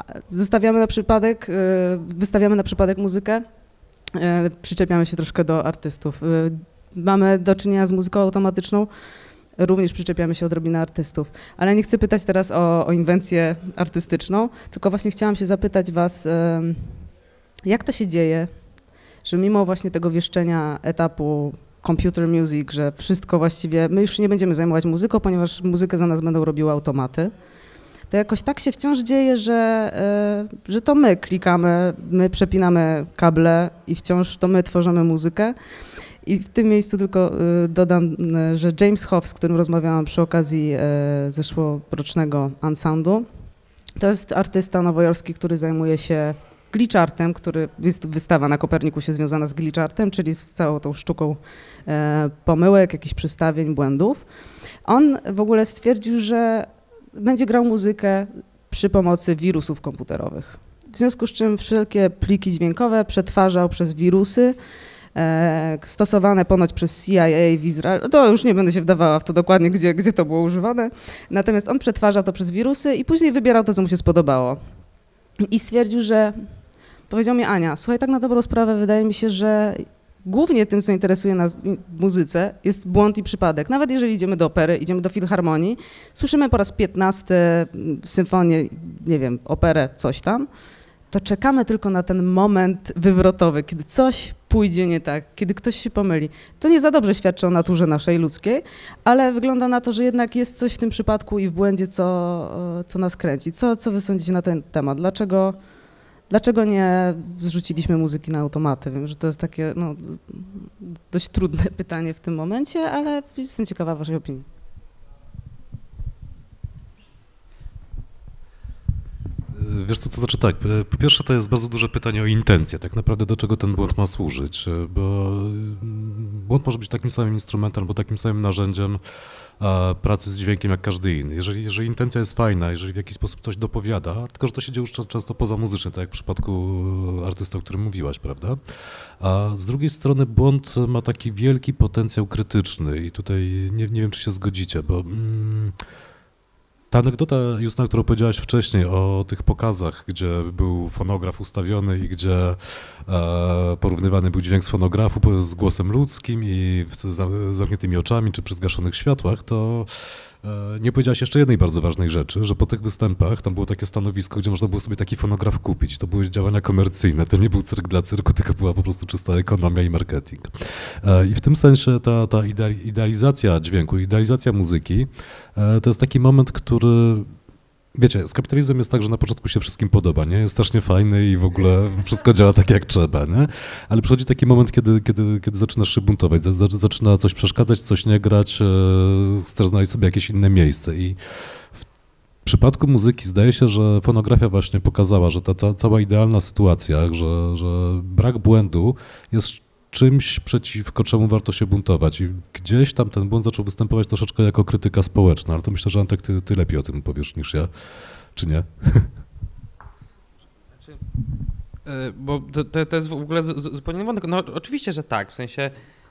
wystawiamy na przypadek muzykę, przyczepiamy się troszkę do artystów. Mamy do czynienia z muzyką automatyczną, również przyczepiamy się odrobinę artystów. Ale nie chcę pytać teraz o inwencję artystyczną, tylko właśnie chciałam się zapytać was, jak to się dzieje, że mimo właśnie tego wieszczenia etapu computer music, że wszystko właściwie, my już nie będziemy zajmować muzyką, ponieważ muzykę za nas będą robiły automaty, to jakoś tak się wciąż dzieje, że to my klikamy, my przepinamy kable i wciąż to my tworzymy muzykę. I w tym miejscu tylko dodam, że James Hoff, z którym rozmawiałam przy okazji zeszłorocznego Unsoundu, to jest artysta nowojorski, który zajmuje się glitchartem, który jest wystawa na Kopernikusie związana z glitchartem, czyli z całą tą sztuką pomyłek, jakichś przystawień, błędów. On w ogóle stwierdził, że będzie grał muzykę przy pomocy wirusów komputerowych. W związku z czym wszelkie pliki dźwiękowe przetwarzał przez wirusy, stosowane ponoć przez CIA w Izraelu. To już nie będę się wdawała w to dokładnie, gdzie to było używane. Natomiast on przetwarzał to przez wirusy i później wybierał to, co mu się spodobało. I stwierdził, że powiedział mi Ania, słuchaj, tak na dobrą sprawę wydaje mi się, że głównie tym, co interesuje nas w muzyce, jest błąd i przypadek. Nawet jeżeli idziemy do opery, idziemy do filharmonii, słyszymy po raz 15 symfonię, nie wiem, operę, coś tam to czekamy tylko na ten moment wywrotowy, kiedy coś pójdzie nie tak, kiedy ktoś się pomyli. To nie za dobrze świadczy o naturze naszej ludzkiej, ale wygląda na to, że jednak jest coś w tym przypadku i w błędzie, co nas kręci. Co wy sądzicie na ten temat? Dlaczego nie zrzuciliśmy muzyki na automaty? Wiem, że to jest takie dość trudne pytanie w tym momencie, ale jestem ciekawa waszej opinii. Wiesz co, to znaczy tak, po pierwsze to jest bardzo duże pytanie o intencje, tak naprawdę do czego ten błąd ma służyć, bo błąd może być takim samym instrumentem, albo takim samym narzędziem pracy z dźwiękiem jak każdy inny. Jeżeli intencja jest fajna, jeżeli w jakiś sposób coś dopowiada, tylko że to się dzieje już często poza muzycznie, tak jak w przypadku artysty, o którym mówiłaś, prawda? A z drugiej strony błąd ma taki wielki potencjał krytyczny i tutaj nie wiem, czy się zgodzicie, bo ta anegdota, Justyna, którą powiedziałaś wcześniej o tych pokazach, gdzie był fonograf ustawiony i gdzie porównywany był dźwięk z fonografu z głosem ludzkim i z zamkniętymi oczami czy przy zgaszonych światłach, to nie powiedziałaś jeszcze jednej bardzo ważnej rzeczy, że po tych występach tam było takie stanowisko, gdzie można było sobie taki fonograf kupić. To były działania komercyjne, to nie był cyrk dla cyrku, tylko była po prostu czysta ekonomia i marketing. I w tym sensie ta idealizacja dźwięku, idealizacja muzyki to jest taki moment, który... Wiecie, z kapitalizmem jest tak, że na początku się wszystkim podoba, nie? Jest strasznie fajny i w ogóle wszystko działa tak, jak trzeba, nie? Ale przychodzi taki moment, kiedy zaczynasz się buntować, zaczyna coś przeszkadzać, coś nie grać, chcesz znaleźć sobie jakieś inne miejsce i w przypadku muzyki zdaje się, że fonografia właśnie pokazała, że ta cała idealna sytuacja, że brak błędu jest czymś, przeciwko czemu warto się buntować. I gdzieś tam ten błąd zaczął występować troszeczkę jako krytyka społeczna, ale to myślę, że Antek, ty lepiej o tym powiesz niż ja, czy nie? Bo to jest w ogóle zupełnie wątek. No oczywiście, że tak, w sensie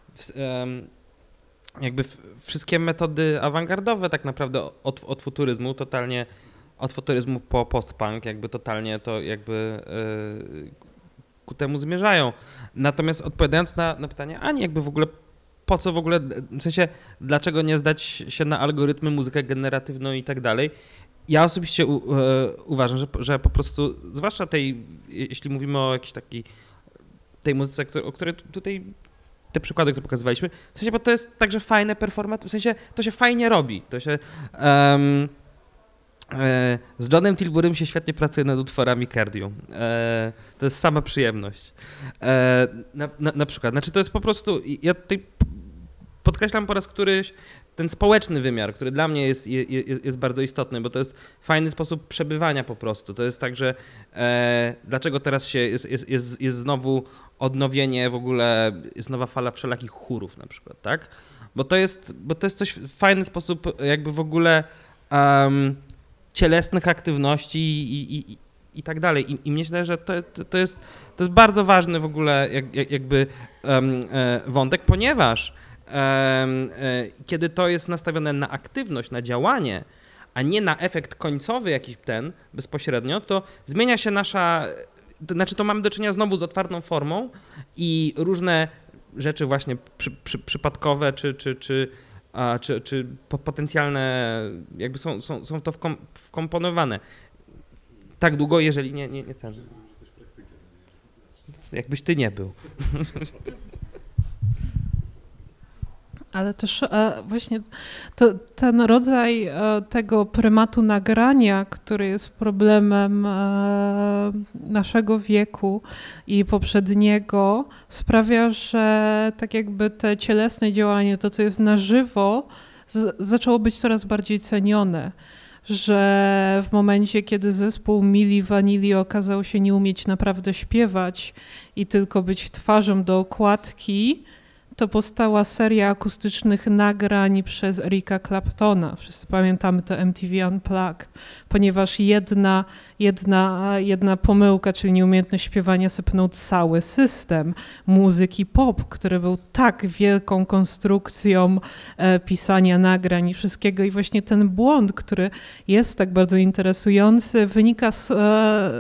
jakby wszystkie metody awangardowe tak naprawdę od futuryzmu, totalnie od futuryzmu po post-punk, jakby totalnie to jakby ku temu zmierzają. Natomiast odpowiadając na pytanie Ani, jakby w ogóle po co w ogóle, w sensie dlaczego nie zdać się na algorytmy, muzykę generatywną i tak dalej, ja osobiście uważam, że po prostu, zwłaszcza jeśli mówimy o jakiejś takiej tej muzyce, o której tutaj te przykłady, które pokazywaliśmy, w sensie, bo to jest także fajne performance, w sensie to się fajnie robi, to się... Z Johnem Tilburym się świetnie pracuje nad utworami Cardium. To jest sama przyjemność. Na przykład. Znaczy to jest po prostu, ja tutaj podkreślam po raz któryś ten społeczny wymiar, który dla mnie jest bardzo istotny, bo to jest fajny sposób przebywania po prostu. To jest tak, że dlaczego teraz jest znowu odnowienie, w ogóle jest nowa fala wszelakich chórów na przykład, tak? Bo to jest coś, fajny sposób jakby w ogóle cielesnych aktywności i tak dalej. I myślę, że to jest bardzo ważny w ogóle jakby wątek, ponieważ kiedy to jest nastawione na aktywność, na działanie, a nie na efekt końcowy jakiś bezpośrednio, to zmienia się to znaczy to mamy do czynienia znowu z otwartą formą i różne rzeczy właśnie przypadkowe czy potencjalne jakby są w to wkomponowane. Tak długo, jeżeli nie ten. Jakbyś ty nie był. Ale też właśnie ten rodzaj tego prymatu nagrania, który jest problemem naszego wieku i poprzedniego, sprawia, że tak jakby te cielesne działanie, to co jest na żywo, zaczęło być coraz bardziej cenione. Że w momencie, kiedy zespół Milli Vanilli okazał się nie umieć naprawdę śpiewać i tylko być twarzą do okładki, to powstała seria akustycznych nagrań przez Erika Claptona. Wszyscy pamiętamy to MTV Unplugged, ponieważ jedna pomyłka, czyli nieumiejętność śpiewania, sypnął cały system muzyki pop, który był tak wielką konstrukcją pisania nagrań i wszystkiego. I właśnie ten błąd, który jest tak bardzo interesujący, wynika z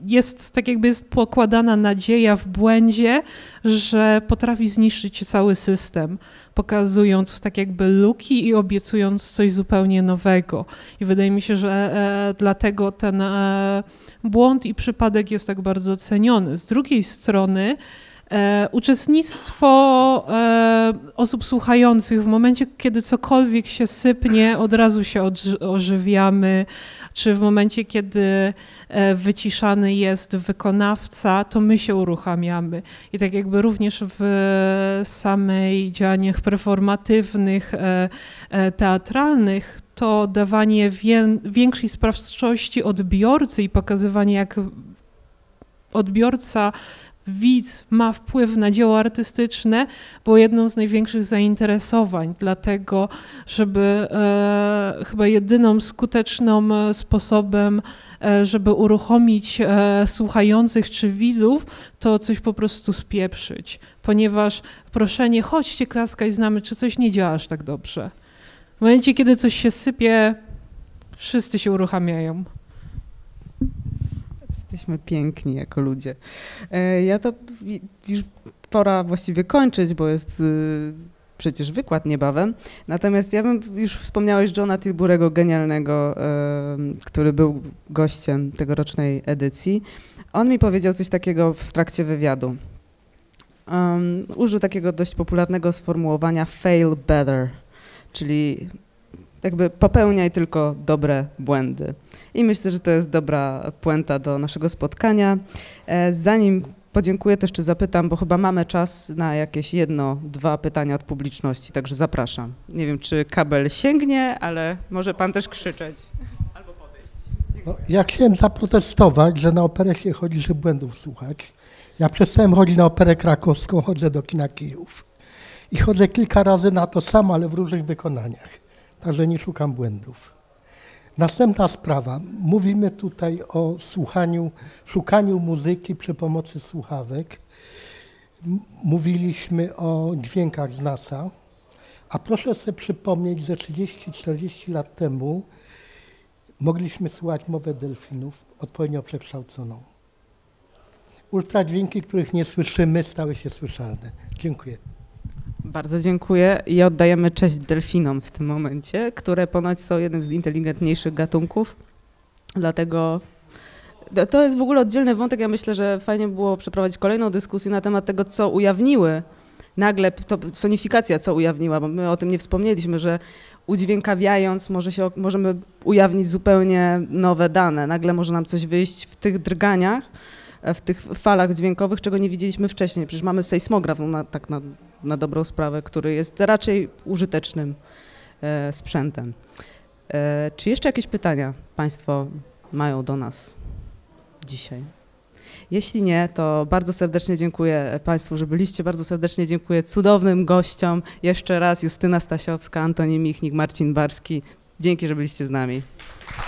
jest tak jakby jest pokładana nadzieja w błędzie, że potrafi zniszczyć cały system, pokazując tak jakby luki i obiecując coś zupełnie nowego. I wydaje mi się, że dlatego ten błąd i przypadek jest tak bardzo ceniony. Z drugiej strony uczestnictwo osób słuchających w momencie, kiedy cokolwiek się sypnie, od razu się ożywiamy, czy w momencie, kiedy wyciszany jest wykonawca, to my się uruchamiamy. I tak jakby również w samej działaniach performatywnych, teatralnych, to dawanie większej sprawczości odbiorcy i pokazywanie, jak odbiorca, widz ma wpływ na dzieło artystyczne, było jedną z największych zainteresowań, dlatego żeby chyba jedyną skuteczną sposobem, żeby uruchomić słuchających czy widzów, to coś po prostu spieprzyć, ponieważ proszenie, chodźcie klaskaj z nami, czy coś nie działa aż tak dobrze. W momencie, kiedy coś się sypie, wszyscy się uruchamiają. Jesteśmy piękni jako ludzie. Ja to już pora właściwie kończyć, bo jest przecież wykład niebawem. Natomiast ja bym, już wspomniałeś Johna Tilburego, genialnego, który był gościem tegorocznej edycji. On mi powiedział coś takiego w trakcie wywiadu. Użył takiego dość popularnego sformułowania fail better, czyli jakby popełniaj tylko dobre błędy. I myślę, że to jest dobra puenta do naszego spotkania. Zanim podziękuję, to jeszcze zapytam, bo chyba mamy czas na jakieś 1-2 pytania od publiczności, także zapraszam. Nie wiem, czy kabel sięgnie, ale może pan też krzyczeć albo podejść. No, ja chciałem zaprotestować, że na operę się chodzi, żeby błędów słuchać. Ja przestałem chodzić na operę krakowską, chodzę do kina Kijów. I chodzę kilka razy na to samo, ale w różnych wykonaniach. Także nie szukam błędów. Następna sprawa. Mówimy tutaj o szukaniu muzyki przy pomocy słuchawek. Mówiliśmy o dźwiękach z NASA. A proszę sobie przypomnieć, że 30-40 lat temu mogliśmy słuchać mowę delfinów odpowiednio przekształconą. Ultradźwięki, których nie słyszymy, stały się słyszalne. Dziękuję. Bardzo dziękuję i oddajemy cześć delfinom w tym momencie, które ponoć są jednym z inteligentniejszych gatunków. Dlatego to jest w ogóle oddzielny wątek. Ja myślę, że fajnie było przeprowadzić kolejną dyskusję na temat tego, co ujawniły nagle, to sonifikacja co ujawniła, bo my o tym nie wspomnieliśmy, że udźwiękawiając możemy ujawnić zupełnie nowe dane. Nagle może nam coś wyjść w tych drganiach, w tych falach dźwiękowych, czego nie widzieliśmy wcześniej. Przecież mamy sejsmograf na dobrą sprawę, który jest raczej użytecznym sprzętem. Czy jeszcze jakieś pytania państwo mają do nas dzisiaj? Jeśli nie, to bardzo serdecznie dziękuję państwu, że byliście. Bardzo serdecznie dziękuję cudownym gościom. Jeszcze raz Justyna Stasiowska, Antoni Michnik, Marcin Barski. Dzięki, że byliście z nami.